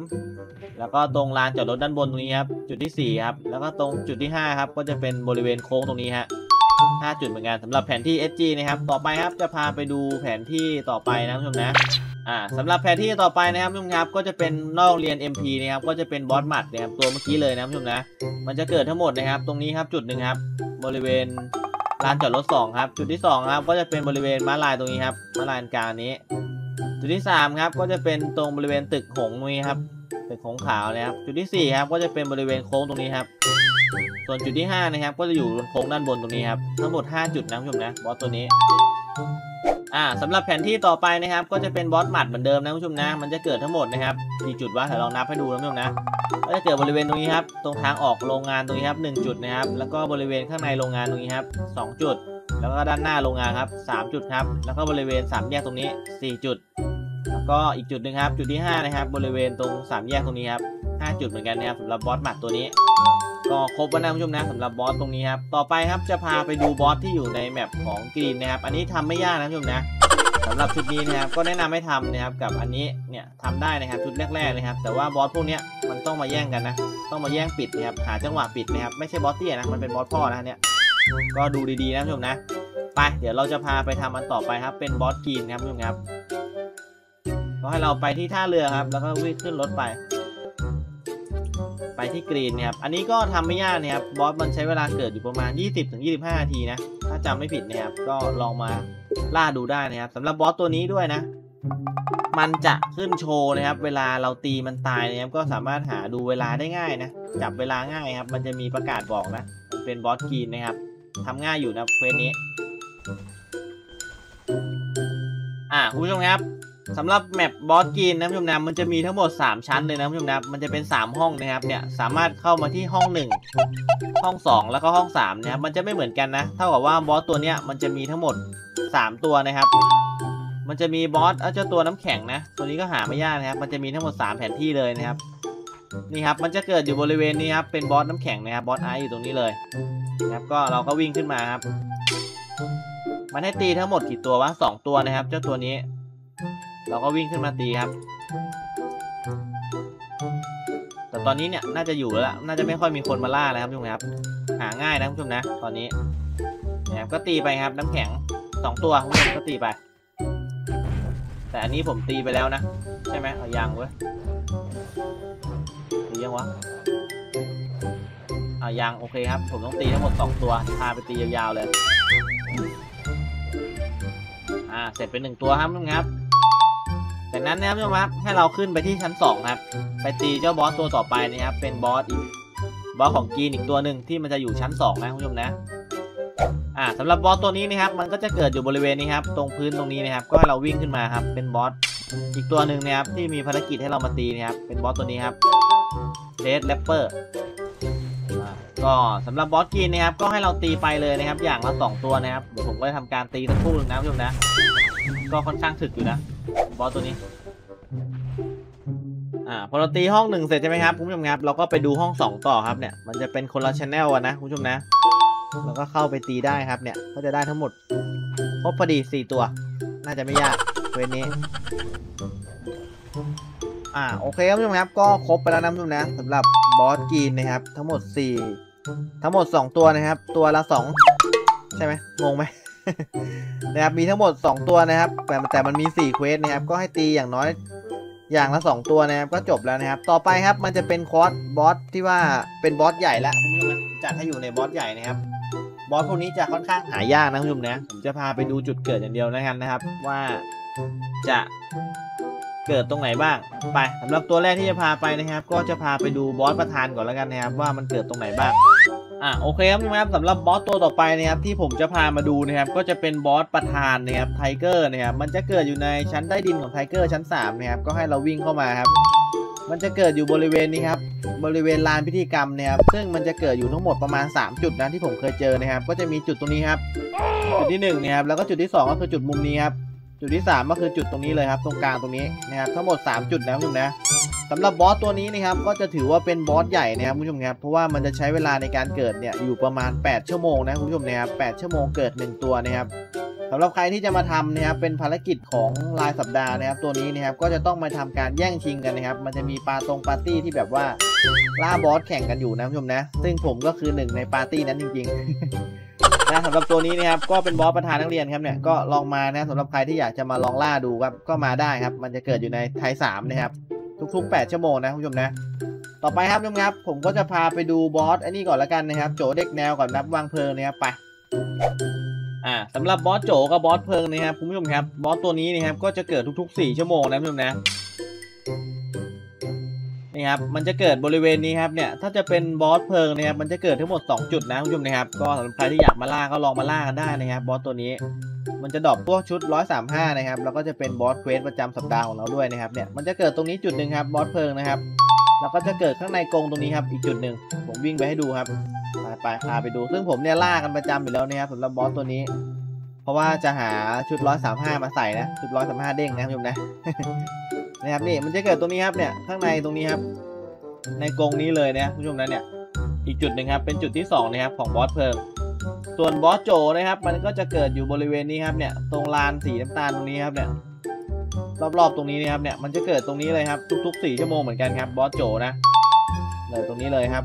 3แล้วก็ตรงลานจอดรถด้านบนตรงนี้ครับจุดที่4ครับแล้วก็ตรงจุดที่5ครับก็จะเป็นบริเวณโค้งตรงนี้ฮะ5จุดเหมือนกันสำหรับแผนที่ SG นะครับต่อไปครับจะพาไปดูแผนที่ต่อไปนะคุณผู้ชมนะสำหรับแผนที่ต่อไปนะครับคุณผู้ชมครับก็จะเป็นนอกโรงเรียน MP นะครับก็จะเป็นบอสหมัดนะครับตัวเมื่อกี้เลยนะคุณผู้ชมนะมันจะเกิดทั้งหมดนะครับตรงนี้ครับจุดหนึ่งครับบริเวณลานจอดรถ2ครับจุดที่2ครับก็จะเป็นบริเวณม้าลายตรงนี้ครับม้าลายกลางนี้จุดที่3ครับก็จะเป็นตรงบริเวณตึกหงส์นี้ครับตึกหงส์ขาวนะครับจุดที่4ครับก็จะเป็นบริเวณโค้งตรงนี้ครับส่วนจุดที่5นะครับก็จะอยู่บนโค้งด้านบนตรงนี้ครับทั้งหมด5จุดนะคุณผู้ชมนะบอสตัวนี้สำหรับแผนที่ต่อไปนะครับก็จะเป็นบอสหมัดเหมือนเดิมนะคุณผู้ชมนะมันจะเกิดทั้งหมดนะครับกี่จุดวะเดี๋ยวลองนับให้ดูนะคุณผู้ชมนะก็จะเกิดบริเวณตรงนี้ครับตรงทางออกโรงงานตรงนี้ครับ1จุดนะครับแล้วก็บริเวณข้างในโรงงานตรงนี้ครับ2จุดแล้วก็ด้านหน้าโรงงานครับ3จุดครับแล้วก็บริเวณ3แยกตรงนี้4จุดแล้วก็อีกจุดหนึ่งครับจุดที่5นะครับบริเวณตรง3แยกตรงนี้ครับ5จุดเหมือนกันนะครับสำหรับบอสหมัดตัวนี้ก็ครบแล้วนะคุณผู้ชมนะสำหรับบอสตรงนี้ครับต่อไปครับจะพาไปดูบอสที่อยู่ในแมปของกรีนนะครับอันนี้ทำไม่ยากนะคุณผู้ชมนะสำหรับชุดนี้นะครับก็แนะนำให้ทำนะครับกับอันนี้เนี่ยทำได้นะครับชุดแรกๆนะครับแต่ว่าบอสพวกนี้มันต้องมาแย่งกันนะต้องมาแย่งปิดนะครับหาจังหวะปิดนะครับไม่ใช่บอสเตี้ยนะมันเป็นบอสพ่อนะเนี่ยก็ดูดีๆนะคุณผู้ชมนะไปเดี๋ยวเราจะพาไปทำอันต่อไปครับเป็นบอสกรีนครับคุณผู้ชมครับก็ให้เราไปที่ท่าเรือครับแล้วก็วิ่งขึ้นรถไปที่กรีนนะครับอันนี้ก็ทำไม่ยากนะครับบอสมันใช้เวลาเกิดอยู่ประมาณ 20-25 นาทีนะถ้าจำไม่ผิดนะครับก็ลองมาล่าดูได้นะครับสำหรับบอสตัวนี้ด้วยนะมันจะขึ้นโชว์นะครับเวลาเราตีมันตายนะครับก็สามารถหาดูเวลาได้ง่ายนะจับเวลาง่ายครับมันจะมีประกาศบอกนะมันเป็นบอสกรีนนะครับทำง่ายอยู่นะเควสนี้คุณผู้ชมครับสำหรับแมปบอสกรีนนะคุณผู้ชมนะมันจะมีทั้งหมด3ชั้นเลยนะคุณผู้ชมนะมันจะเป็น3ห้องนะครับเนี่ยสามารถเข้ามาที่ห้อง1ห้อง2แล้วก็ห้อง3นะครับมันจะไม่เหมือนกันนะเท่ากับว่าบอสตัวเนี้ยมันจะมีทั้งหมด3ตัวนะครับมันจะมีบอสเจ้าตัวน้ำแข็งนะตัวนี้ก็หาไม่ยากนะครับมันจะมีทั้งหมด3แผนที่เลยนะครับนี่ครับมันจะเกิดอยู่บริเวณนี้ครับเป็นบอสน้ำแข็งนะครับบอสไอซ์อยู่ตรงนี้เลยนะครับก็เราก็วิ่งขึ้นมาครับมันให้ตีทั้งหมดกี่ตัววะ2 ตัวนะครับเจ้าตัวนี้เราก็วิ่งขึ้นมาตีครับแต่ตอนนี้เนี่ยน่าจะอยู่แล้วน่าจะไม่ค่อยมีคนมาล่าแล้วครับทุกคนครับหาง่ายนะคุณผู้ชมนะตอนนี้นะครับก็ตีไปครับน้ำแข็ง2 ตัวคุณผู้ชมก็ตีไปแต่อันนี้ผมตีไปแล้วนะใช่ไหมเอายังเว้ยตียังวะเอายังโอเคครับผมต้องตีทั้งหมด2 ตัวพาไปตียาวๆเลยเสร็จเป็น1 ตัวครับทุกคนครับจากนั้นนะครับทุกคนครับให้เราขึ้นไปที่ชั้น2ครับไปตีเจ้าบอสตัวต่อไปนะครับเป็นบอสของจีนอีกตัวหนึ่งที่มันจะอยู่ชั้น2นะคุณผู้ชมนะสำหรับบอสตัวนี้นะครับมันก็จะเกิดอยู่บริเวณนี้ครับตรงพื้นตรงนี้นะครับก็ให้เราวิ่งขึ้นมาครับเป็นบอสอีกตัวหนึ่งนะครับที่มีภารกิจให้เรามาตีนะครับเป็นบอสตัวนี้ครับเดดแรปเปอร์ก็สำหรับบอสจีนนะครับก็ให้เราตีไปเลยนะครับอย่างละ2 ตัวนะครับเดี๋ยวผมก็จะทำการตีทั้งคู่นะคุณผู้ชมนะก็ค่อนข้างถึกอยู่นะบอสตัวนี้พอเราตีห้อง1เสร็จใช่ไหมครับคุณผู้ชมครับเราก็ไปดูห้อง2ต่อครับเนี่ยมันจะเป็นคนละชแนลนะคุณผู้ชมนะเราก็เข้าไปตีได้ครับเนี่ยก็จะได้ทั้งหมดครบพอดี4 ตัวน่าจะไม่ยากเวรนี้โอเคครับคุณผู้ชมครับก็ครบไปแล้วนะคุณผู้ชมนะสำหรับบอสจีนนะครับทั้งหมด2 ตัวนะครับตัวละ2ใช่ไหมงงไหม นะครับมีทั้งหมด2 ตัวนะครับแต่มันมี4 เควสนะครับก็ให้ตีอย่างน้อยอย่างละ2 ตัวนะครับก็จบแล้วนะครับต่อไปครับมันจะเป็นคอร์สบอสที่ว่าเป็นบอสใหญ่แล้วคุณผู้ชมจัดให้อยู่ในบอสใหญ่นะครับบอสพวกนี้จะค่อนข้างหายากนะคุณผู้ชมนะผมจะพาไปดูจุดเกิดอย่างเดียวนะครับว่าจะเกิดตรงไหนบ้างไปสำหรับตัวแรกที่จะพาไปนะครับก็จะพาไปดูบอสประธานก่อนแล้วกันนะครับว่ามันเกิดตรงไหนบ้างโอเคครับสำหรับบอสตัวต่อไปนะครับที่ผมจะพามาดูนะครับก็จะเป็นบอสประธานนะครับไทเกอร์นะครับมันจะเกิดอยู่ในชั้นใต้ดินของไทเกอร์ชั้น3นะครับก็ให้เราวิ่งเข้ามาครับมันจะเกิดอยู่บริเวณนี้ครับบริเวณลานพิธีกรรมนะครับซึ่งมันจะเกิดอยู่ทั้งหมดประมาณ3 จุดนะที่ผมเคยเจอนะครับก็จะมีจุดตรงนี้ครับจุดที่1นะครับแล้วก็จุดที่2ก็คือจุดมุมนี้ครับจุดที่3ก็คือจุดตรงนี้เลยครับตรงกลางตรงนี้นะครับทั้งหมด3 จุดนะคุณผู้ชมนะสำหรับบอสตัวนี้นะครับก็จะถือว่าเป็นบอสใหญ่นะครับคุณผู้ชมครับเพราะว่ามันจะใช้เวลาในการเกิดเนี่ยอยู่ประมาณ8 ชั่วโมงนะคุณผู้ชมนะครับ8 ชั่วโมงเกิด1 ตัวนะครับสำหรับใครที่จะมาทำนะครับเป็นภารกิจของรายสัปดาห์นะครับตัวนี้นะครับก็จะต้องมาทำการแย่งชิงกันนะครับมันจะมีปาร์ตี้ที่แบบว่าล่าบอสแข่งกันอยู่นะคุณผู้ชมนะซึ่งผมก็คือ1ในปาร์ตี้นั้นจริงๆนะสำหรับตัวนี้นะครับก็เป็นบอสประธานนักเรียนครับเนี่ยก็ลองมานะสำหรับใครที่อยากจะมาลองล่าดูครับก็มาได้ครับมันจะเกิดอยู่ในไทย3นะครับทุกๆ8 ชั่วโมงนะคุณผู้ชมนะต่อไปครับทุกท่านครับผมก็จะพาไปดูบอสไอ้นี่ก่อนแล้วกันนะครับโจเด็กแนวก่อนนับวางเพลิงนะครับไปสำหรับบอสโจกับบอสเพลิงนะครับคุณผู้ชมครับบอสตัวนี้นะครับก็จะเกิดทุกๆ4 ชั่วโมงนะคุณผู้ชมนะนี่ครับมันจะเกิดบริเวณนี้ครับเนี่ยถ้าจะเป็นบอสเพลิงนะครับมันจะเกิดทั้งหมด2 จุดนะคุณผู้ชมนะครับก็สำหรับใครที่อยากมาล่าก็ลองมาล่ากันได้นะครับบอสตัวนี้มันจะดรอปพวกชุด135นะครับแล้วก็จะเป็นบอสเควสประจำสัปดาห์ของเราด้วยนะครับเนี่ยมันจะเกิดตรงนี้จุดหนึ่งครับบอสเพลิงนะครับแล้วก็จะเกิดข้างในกรงตรงนี้ครับอีกจุดหนึ่งผมวิ่งไปให้ดูครับไปพาไปดูซึ่งผมเนี่ยล่ากันประจำอยู่แล้วนะครับสำหรับบอสตัวนี้เพราะว่าจะหาชุด135มาใส่นะชุด135เด้งนะคุณผู้ชมนะ นะครับนี่มันจะเกิดตรงนี้ครับเนี่ยข้างในตรงนี้ครับในกรงนี้เลยนะคุณผู้ชมนะเนี่ยอีกจุดหนึ่งครับเป็นจุดที่2นะครับของบอสเพลิงส่วนบอสโจนะครับมันก็จะเกิดอยู่บริเวณนี้ครับเนี่ยตรงลานสีน้ำตาลตรงนี้ครับเนี่ยรอบๆตรงนี้นะครับเนี่ยมันจะเกิดตรงนี้เลยครับทุกๆ4 ชั่วโมงเหมือนกันครับบอสโจนะเลยตรงนี้เลยครับ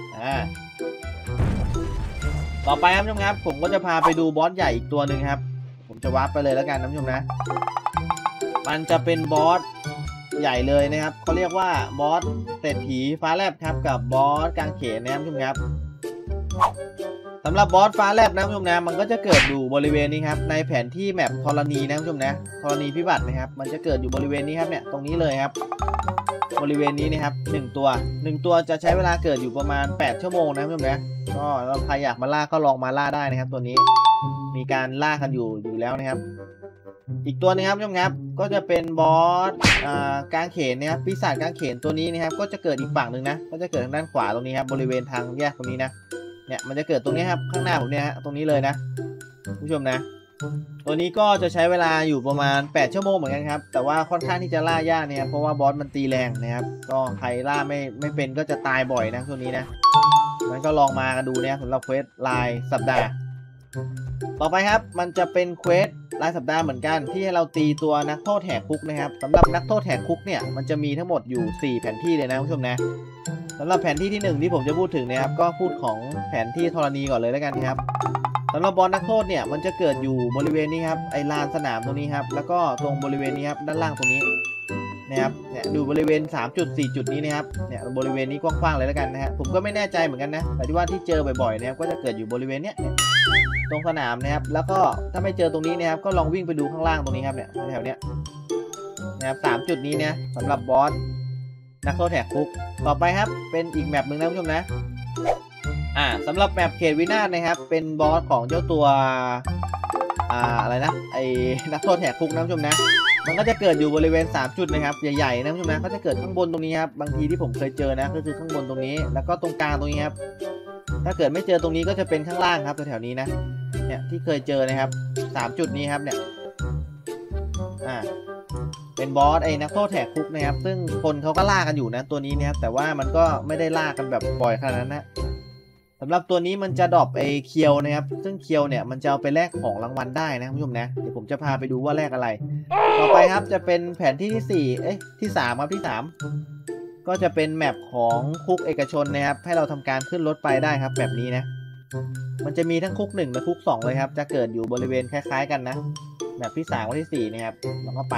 ต่อไปครับท่านผู้ชมครับผมก็จะพาไปดูบอสใหญ่อีกตัวหนึ่งครับผมจะวาร์ปไปเลยแล้วกันท่านผู้ชมนะมันจะเป็นบอสใหญ่เลยนะครับเขาเรียกว่าบอสเศรษฐีฟ้าแลบครับกับบอสกางเขนนะครับท่านผู้ชมครับสำหรับบอสฟ้าแลบนะท่านผู้ชมนะมันก็จะเกิดอยู่บริเวณนี้ครับในแผนที่แมปธรณีนะท่านผู้ชมนะธรณีพิบัตินะครับมันจะเกิดอยู่บริเวณนี้ครับเนี่ยตรงนี้เลยครับบริเวณนี้นะครับ1 ตัวจะใช้เวลาเกิดอยู่ประมาณ8 ชั่วโมงนะท่านผู้ชมนะก็ใครอยากมาล่าก็ลองมาล่าได้นะครับตัวนี้มีการล่ากันอยู่แล้วนะครับอีกตัวนึงครับท่านผู้ชมครับก็จะเป็นบอสกางเขนนะครับปีศาจกางเขนตัวนี้นะครับก็จะเกิดอีกฝั่งหนึ่งนะก็จะเกิดทางด้านขวาตรงนี้ครับบริเวณทางแยกตรงนี้นะเนี่ยมันจะเกิดตรงนี้ครับข้างหน้าผมเนี่ยฮะตรงนี้เลยนะผู้ชมนะตัวนี้ก็จะใช้เวลาอยู่ประมาณ8ชั่วโมงเหมือนกันครับแต่ว่าค่อนข้างที่จะล่ายากเนี่ยเพราะว่าบอสมันตีแรงนะครับก็ใครล่าไม่เป็นก็จะตายบ่อยนะตัวนี้นะมันก็ลองมากันดูเนี่ยสำหรับเควสรายสัปดาห์ต่อไปครับมันจะเป็นเควสรายสัปดาห์เหมือนกันที่ให้เราตีตัวนักโทษแหกคุกนะครับสำหรับนักโทษแหกคุกเนี่ยมันจะมีทั้งหมดอยู่4แผนที่เลยนะผู้ชมนะสำหรับแผนที่ที่1ที่ผมจะพูดถึงนะครับก็พูดของแผนที่ธรณีก่อนเลยแล้วกันครับสำหรับบอสนักโทษเนี่ยมันจะเกิดอยู่บริเวณนี้ครับไอลานสนามตรงนี้ครับแล้วก็ตรงบริเวณนี้ครับด้านล่างตรงนี้นะครับเนี่ยดูบริเวณ3จุด4จุดนี้นะครับเนี่ยบริเวณนี้กว้างๆเลยแล้วกันนะฮะผมก็ไม่แน่ใจเหมือนกันนะแต่ที่ว่าที่เจอบ่อยๆนะครับก็จะเกิดอยู่บริเวณเนี้ยตรงสนามนะครับแล้วก็ถ้าไม่เจอตรงนี้นะครับก็ลองวิ่งไปดูข้างล่างตรงนี้ครับเนี่ยแถวเนี้ยนะครับ3จุดนี้เนี่ยสำหรับบอสนักโทษแหกคุกต่อไปครับเป็นอีกแมปหนึ่งนะผู้ชมนะสำหรับแมปเขตวินาศนะครับเป็นบอสของเจ้าตัวอะไรนะไอ้นักโทษแหกคุกนะผู้ชมนะมันก็จะเกิดอยู่บริเวณ3จุดนะครับใหญ่ๆนะผู้ชมนะก็จะเกิดข้างบนตรงนี้ครับบางทีที่ผมเคยเจอนะก็คือข้างบนตรงนี้แล้วก็ตรงกลางตรงนี้ครับถ้าเกิดไม่เจอตรงนี้ก็จะเป็นข้างล่างครับแถวๆนี้นะเนี่ยที่เคยเจอนะครับ3จุดนี้ครับเนี่ยเป็นบอสไอ้นักโทษแหกคุกนะครับซึ่งคนเขาก็ล่ากันอยู่นะตัวนี้นะครับแต่ว่ามันก็ไม่ได้ล่ากันแบบบ่อยขนาดนั้นนะสำหรับตัวนี้มันจะดรอปไอ้เคียวนะครับซึ่งเคียวเนี่ยมันจะเอาไปแลกของรางวัลได้นะผู้ชมนะเดี๋ยวผมจะพาไปดูว่าแลกอะไรต่อไปครับจะเป็นแผนที่ที่4ที่3ครับที่3ก็จะเป็นแมปของคุกเอกชนนะครับให้เราทำการขึ้นรถไปได้ครับแบบนี้นะมันจะมีทั้งคุก1และคุก2เลยครับจะเกิดอยู่บริเวณคล้ายๆกันนะแมปที่3กับที่4นะครับแล้วก็ไป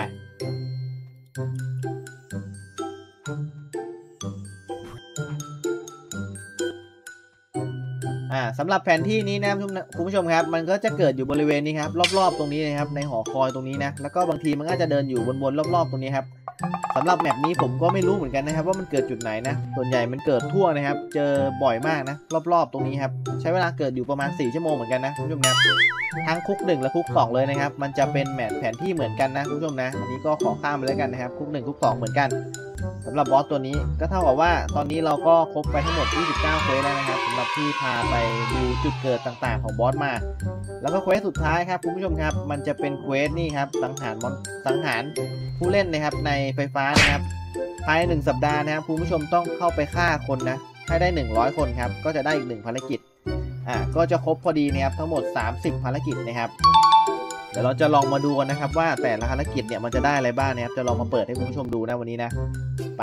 สำหรับแผนที่นี้นะคุณผู้ชมครับมันก็จะเกิดอยู่บริเวณนี้ครับรอบๆตรงนี้นะครับในหอคอยตรงนี้นะแล้วก็บางทีมันก็จะเดินอยู่วนๆรอบๆตรงนี้ครับสำหรับแมปนี้ผมก็ไม่รู้เหมือนกันนะครับว่ามันเกิดจุดไหนนะส่วนใหญ่มันเกิดทั่วนะครับเจอบ่อยมากนะรอบๆตรงนี้ครับใช้เวลาเกิดอยู่ประมาณ4ชั่วโมงเหมือนกันนะคุณผู้ชมนะทั้งคุก1และคุก2เลยนะครับมันจะเป็นแผนที่เหมือนกันนะคุณผู้ชมนะอันนี้ก็ขอข้ามไปแล้วกันนะครับคุก1คุก2เหมือนกันสำหรับบอสตัวนี้ก็เท่ากับว่าตอนนี้เราก็ครบไปทั้งหมด29เควสแล้วนะครับสำหรับที่พาไปดูจุดเกิดต่างๆของบอสมาแล้วก็เควสสุดท้ายครับคุณผู้ชมครับมันจะเป็นเควสนี่ครับสังหารผู้เล่นนะครับในไฟฟ้านะครับภายใน1สัปดาห์นะครับคุณผู้ชมต้องเข้าไปฆ่าคนนะให้ได้100คนครับก็จะได้อีก1ภารกิจก็จะครบพอดีนะครับทั้งหมด30ภารกิจนะครับเดี๋ยวเราจะลองมาดูกันนะครับว่าแต่ละภารกิจเนี่ยมันจะได้อะไรบ้างนะครับจะลองมาเปิดให้คุณผู้ชมดูนะวันนี้นะไป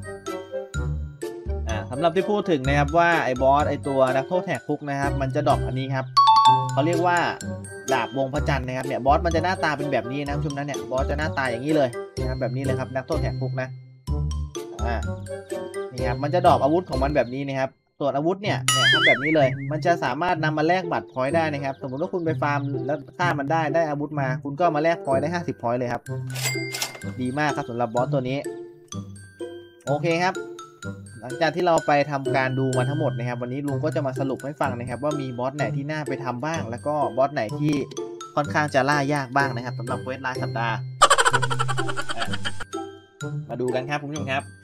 สำหรับที่พูดถึงนะครับว่าไอ้บอสไอ้ตัวนักโทษแหกคุกนะครับมันจะดรอปอันนี้ครับเขาเรียกว่าดาบวงพระจันทร์นะครับเนี่ยบอสมันจะหน้าตาเป็นแบบนี้นะคุณผู้ชมนะเนี่ยบอสจะหน้าตาอย่างนี้เลยนะครับแบบนี้เลยครับนักโทษแหกคุกนะนี่ครับมันจะดรอปอาวุธของมันแบบนี้นะครับส่วนอาวุธเนี่ยทำแบบนี้เลยมันจะสามารถนำมาแลกบัตรพอยต์ได้นะครับสมมติว่าคุณไปฟาร์มแล้วฆ่ามันได้อาวุธมาคุณก็มาแลกพอยต์ได้50พอยต์เลยครับดีมากครับสำหรับบอสตัวนี้โอเคครับหลังจากที่เราไปทำการดูมาทั้งหมดนะครับวันนี้ลุงก็จะมาสรุปให้ฟังนะครับว่ามีบอสไหนที่น่าไปทำบ้างแล้วก็บอสไหนที่ค่อนข้างจะล่ายากบ้างนะครับสำหรับเควสรายสัปดาห์มาดูกันครับคุณผู้ชมครับ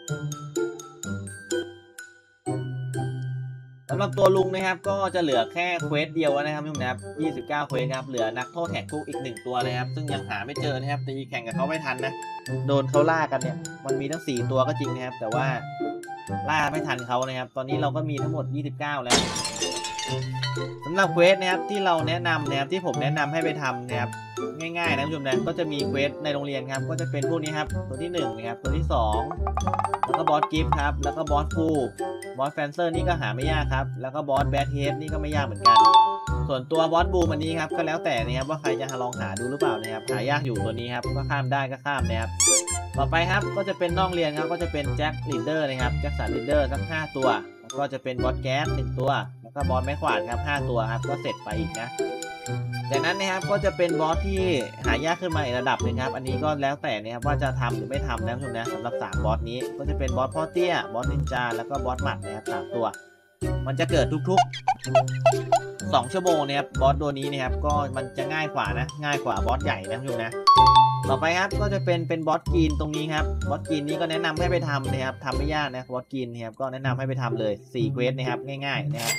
สำหรับตัวลุงนะครับก็จะเหลือแค่เควสเดียวนะครับทุกท่านครับ29เควสครับเหลือนักโทษแหกคุกอีก1ตัวเลยครับซึ่งยังหาไม่เจอนะครับตีแข่งกับเขาไม่ทันนะโดนเขาล่ากันเนี่ยมันมีทั้ง4ตัวก็จริงนะครับแต่ว่าล่าไม่ทันเขานะครับตอนนี้เราก็มีทั้งหมด29แล้วสำหรับเควสนะครับที่เราแนะนำนะครับที่ผมแนะนำให้ไปทำนะครับง่ายๆนะคุณผู้ชมนะก็จะมีเควสในโรงเรียนครับก็จะเป็นพวกนี้ครับตัวที่1นะครับตัวที่2แล้วก็บอสกิฟต์ครับแล้วก็บอสฟูบอสแฟนเซอร์นี่ก็หาไม่ยากครับแล้วก็บอสแบทเฮดนี่ก็ไม่ยากเหมือนกันส่วนตัวบอสบูมอันนี้ครับก็แล้วแต่นะครับว่าใครจะลองหาดูหรือเปล่านะครับหายากอยู่ตัวนี้ครับก็ข้ามได้ก็ข้ามนะครับต่อไปครับก็จะเป็นนอกเรียนครับก็จะเป็นแจ็คลีดเดอร์นะครับแจ็คสันลีดเดอร์ทั้ง5ตัวแล้วก็จะเป็นบอสแก๊ส1ตัวแล้วก็บอสไม้ขวาดครับ5ตัวครับก็เสร็จไปอีกนะจากนั้นนะครับก็จะเป็นบอสที่หายากขึ้นมาอีกระดับนึงครับอันนี้ก็แล้วแต่นะครับว่าจะทำหรือไม่ทำนะทุกคนนะสำหรับ3บอสนี้ก็จะเป็นบอสพ่อเตี้ยบอสนินจาแล้วก็บอสหมัดนะครับ3ตัวมันจะเกิดทุกๆ2ชั่วโมงนะครับบอสตัวนี้นะครับก็มันจะง่ายกว่านะง่ายกว่าบอสใหญ่นะทุกคนนะต่อไปครับก็จะเป็นบอสกรีนตรงนี้ครับบอสกรีนนี้ก็แนะนำให้ไปทำนะครับทำไม่ยากนะบอสกรีนนะครับก็แนะนำให้ไปทำเลย4เควสนะครับง่ายๆนะครับ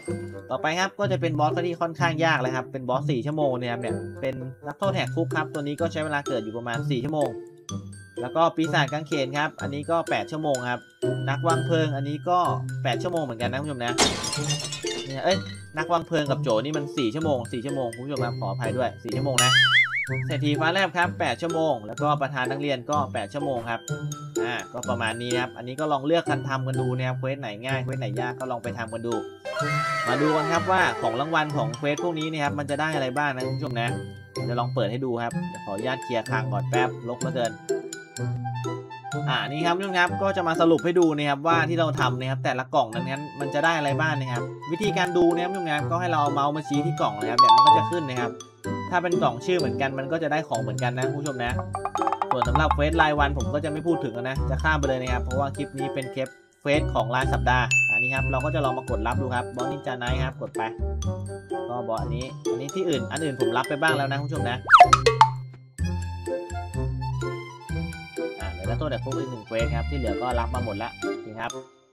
ต่อไปครับก็จะเป็นบอสที่ค่อนข้างยากเลยครับเป็นบอส4 ชั่วโมงเนี่ยครับเนี่ยเป็นนักโทษแหกคุกครับตัวนี้ก็ใช้เวลาเกิดอยู่ประมาณ4 ชั่วโมงแล้วก็ปีศาจกางเขนครับอันนี้ก็8 ชั่วโมงครับนักวางเพลิงอันนี้ก็8 ชั่วโมงเหมือนกันนะคุณผู้ชมนะเนี่ยนักวางเพลิงกับโจนี่มัน4 ชั่วโมง4 ชั่วโมงคุณผู้ชมครับขออภัยด้วย4 ชั่วโมงนะเศรษฐีฟ้าแลบครับ8 ชั่วโมงแล้วก็ประธานนักเรียนก็8 ชั่วโมงครับก็ประมาณนี้ครับอันนี้ก็ลองเลือกกันทำกันดูนะครับเควสไหนง่ายเควสไหนยากก็ลองไปทำกันดูมาดูกันครับว่าของรางวัลของเควสพวกนี้นะครับมันจะได้อะไรบ้างนะคุณผู้ชมนะจะลองเปิดให้ดูครับขออนุญาตเคลียร์คลังก่อนแป๊บรกเหลือเกินนี่ครับทุกท่านครับก็จะมาสรุปให้ดูนะครับว่าที่เราทำนะครับแต่ละกล่องนั้นมันจะได้อะไรบ้างนะครับวิธีการดูนะครับทุกท่านก็ให้เราเอาเมาส์มาชี้ที่กล่องนะครับเนี่ยมันก็จะขึ้นนะครับถ้าเป็นกล่องชื่อเหมือนกันมันก็จะได้ของเหมือนกันนะคุณผู้ชมนะส่วนสำหรับเฟสรายวันผมก็จะไม่พูดถึงนะจะข้ามไปเลยนะครับเพราะว่าคลิปนี้เป็นคลิปเฟสของรายสัปดาห์อันนี้ครับเราก็จะลองมากดรับดูครับบอสนินจาไนท์ครับกดไปก็บอสอันนี้ที่อื่นอันอื่นผมรับไปบ้างแล้วนะคุณผู้ชมนะแล้วตัวเด็กพวกอีก1 เควสครับที่เหลือก็รับมาหมดแล้วนี่ครับ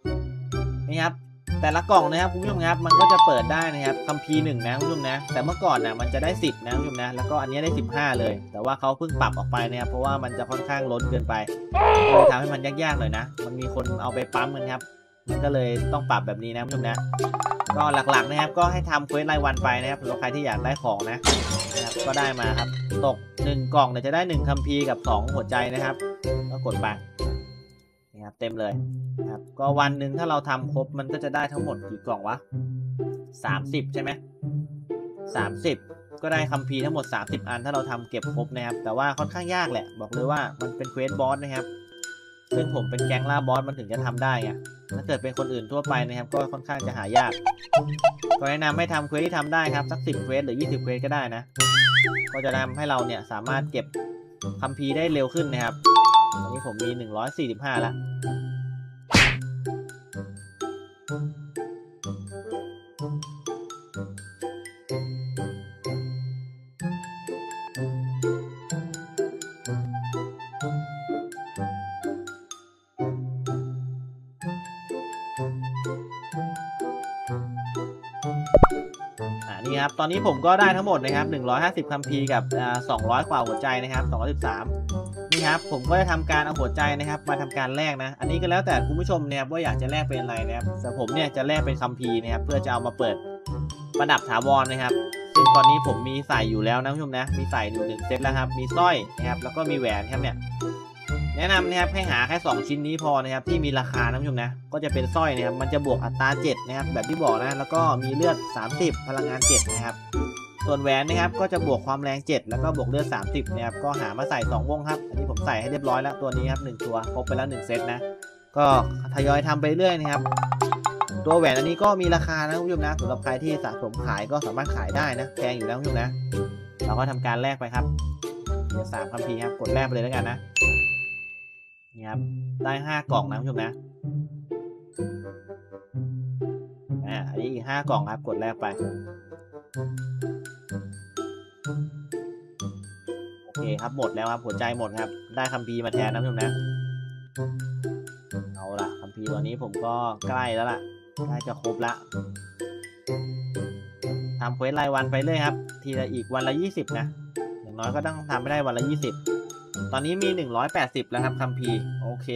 แต่ละกล่องนะครับคุณผู้ชมครับมันก็จะเปิดได้นะครับคัมภีร์1นะคุณผู้ชมนะแต่เมื่อก่อนนะมันจะได้10นะคุณผู้ชมนะแล้วก็อันนี้ได้15เลยแต่ว่าเขาเพิ่งปรับออกไปนะครับเพราะว่ามันจะค่อนข้างล้นเกินไปเลยทำให้มันยากๆหน่อยนะมันมีคนเอาไปปั๊มกันครับมันก็เลยต้องปรับแบบนี้นะคุณผู้ชมนะก็หลักๆนะครับก็ให้ทำเควสรายวันไปนะครับสำหรับใครที่อยากได้ของนะครับก็ได้มาครับตก1 กล่องเนี่ยจะได้1 คัมภีร์กับ2 หัวใจนะครับก็กดไปนี่ครับเต็มเลยครับก็วันหนึ่งถ้าเราทำครบมันก็จะได้ทั้งหมดกี่กล่องวะ30ใช่ไหม30ก็ได้คัมภีร์ทั้งหมด30 อันถ้าเราทำเก็บครบนะครับแต่ว่าค่อนข้างยากแหละบอกเลยว่ามันเป็นเควสบอสนะครับซึ่งผมเป็นแก๊งล่าบอสมันถึงจะทำได้ไงถ้าเกิดเป็นคนอื่นทั่วไปนะครับก็ค่อนข้างจะหายากก็แนะนำให้ทำเควสที่ทำได้ครับสัก10 เควสหรือ20 เควสก็ได้นะก็จะทำให้เราเนี่ยสามารถเก็บคัมภีร์ได้เร็วขึ้นนะครับตอนนี้ผมมี145แล้วนี่ครับตอนนี้ผมก็ได้ทั้งหมดนะครับ150 คัมภีร์กับ200 กว่าหัวใจนะครับ213นี่ครับผมก็จะทำการเอาหัวใจนะครับมาทำการแลกนะอันนี้ก็แล้วแต่คุณผู้ชมนะครับว่าอยากจะแลกเป็นอะไรนะครับแต่ผมเนี่ยจะแลกเป็นคัมภีร์นะครับเพื่อจะเอามาเปิดประดับถาวรนะครับซึ่งตอนนี้ผมมีใส่อยู่แล้วนะคุณผู้ชมนะมีใส่อยู่1 เซตแล้วครับมีสร้อยนะครับแล้วก็มีแหวนครับเนี่ยแนะนำนะครับให้หาแค่2 ชิ้นนี้พอนะครับที่มีราคานะคุณผู้ชมนะก็จะเป็นสร้อยนะครับมันจะบวกอัตรา7นะครับแบบที่บอกนะแล้วก็มีเลือด30พลังงาน7นะครับส่วนแหวนนะครับก็จะบวกความแรง7แล้วก็บวกเลือด30นะครับก็หามาใส่2 วงครับอันนี้ผมใส่ให้เรียบร้อยแล้วตัวนี้ครับ1 ตัวครบไปแล้ว1 เซตนะก็ทยอยทำไปเรื่อยนะครับตัวแหวนอันนี้ก็มีราคานะคุณผู้ชมนะสำหรับใครที่สะสมขายก็สามารถขายได้นะแพงอยู่แล้วคุณผู้ชมนะเราก็ทำการแลกไปครับเดี๋ยว3 คัมภีร์ครับกดแลกไปเลยแล้วกันนะนี่ครับได้5 กล่องนะคุณผู้ชมนะอันนี้อีก5 กล่องครับกดแลกไปโอเคครับหมดแล้วครับหัวใจหมดครับได้คัมภีร์มาแทนนะคุณผู้ชมนะเอาล่ะคัมภีร์ตัวนี้ผมก็ใกล้แล้วล่ะใกล้จะครบละทำเควสรายวันไปเรื่อยครับทีละอีกวันละ20นะอย่างน้อยก็ต้องทำไม่ได้วันละ20ตอนนี้มี180แล้วครับคัมภีร์โอเค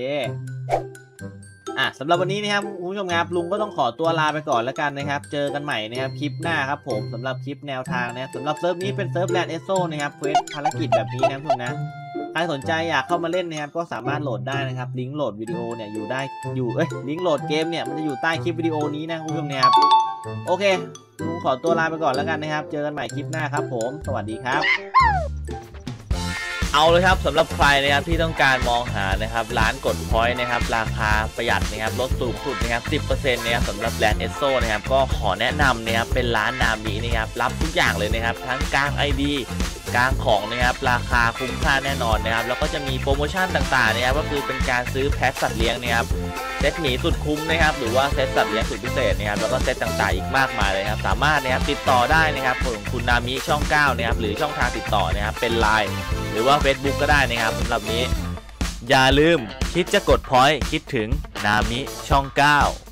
สำหรับวันนี้นะครับคุณผู้ชมครับลุงก็ต้องขอตัวลาไปก่อนแล้วกันนะครับเจอกันใหม่นะครับคลิปหน้าครับผมสำหรับคลิปแนวทางนะสำหรับเซิร์ฟนี้เป็นเซิร์ฟแลนด์เอสโซนะครับเควสภารกิจแบบนี้นะคุณผู้ชมนะใครสนใจอยากเข้ามาเล่นนะครับก็สามารถโหลดได้นะครับลิงก์โหลดวิดีโอเนี่ยลิงก์โหลดเกมเนี่ยมันจะอยู่ใต้คลิปวิดีโอนี้นะคุณผู้ชมนะครับโอเคลุงขอตัวลาไปก่อนแล้วกันนะครับเจอกันใหม่คลิปหน้าครับผมสวัสดีครับเอาเลยครับสำหรับใครนะครับที่ต้องการมองหานะครับร้านกดพอยต์นะครับราคาประหยัดนะครับลดสูงสุดนะครับ 10% นะครับสำหรับแบรนด์เอสโซนะครับก็ขอแนะนำนะครับเป็นร้านนามินะครับรับทุกอย่างเลยนะครับทั้งกลาง ID กลางของนะครับราคาคุ้มค่าแน่นอนนะครับแล้วก็จะมีโปรโมชั่นต่างๆนะครับก็คือเป็นการซื้อแพ็คสัตว์เลี้ยงนะครับเซตหมีสุดคุ้มนะครับหรือว่าเซตสัตว์เลี้ยงสุดพิเศษนะครับแล้วก็เซตต่างๆอีกมากมายเลยครับสามารถนะครับติดต่อได้นะครับของคุณนามิช่อง9นะครับหรือช่องทางติดต่อนะครับเป็น LINE หรือว่า Facebook ก็ได้นะครับสำหรับนี้อย่าลืมคิดจะกดพอยต์คิดถึงนามิช่อง9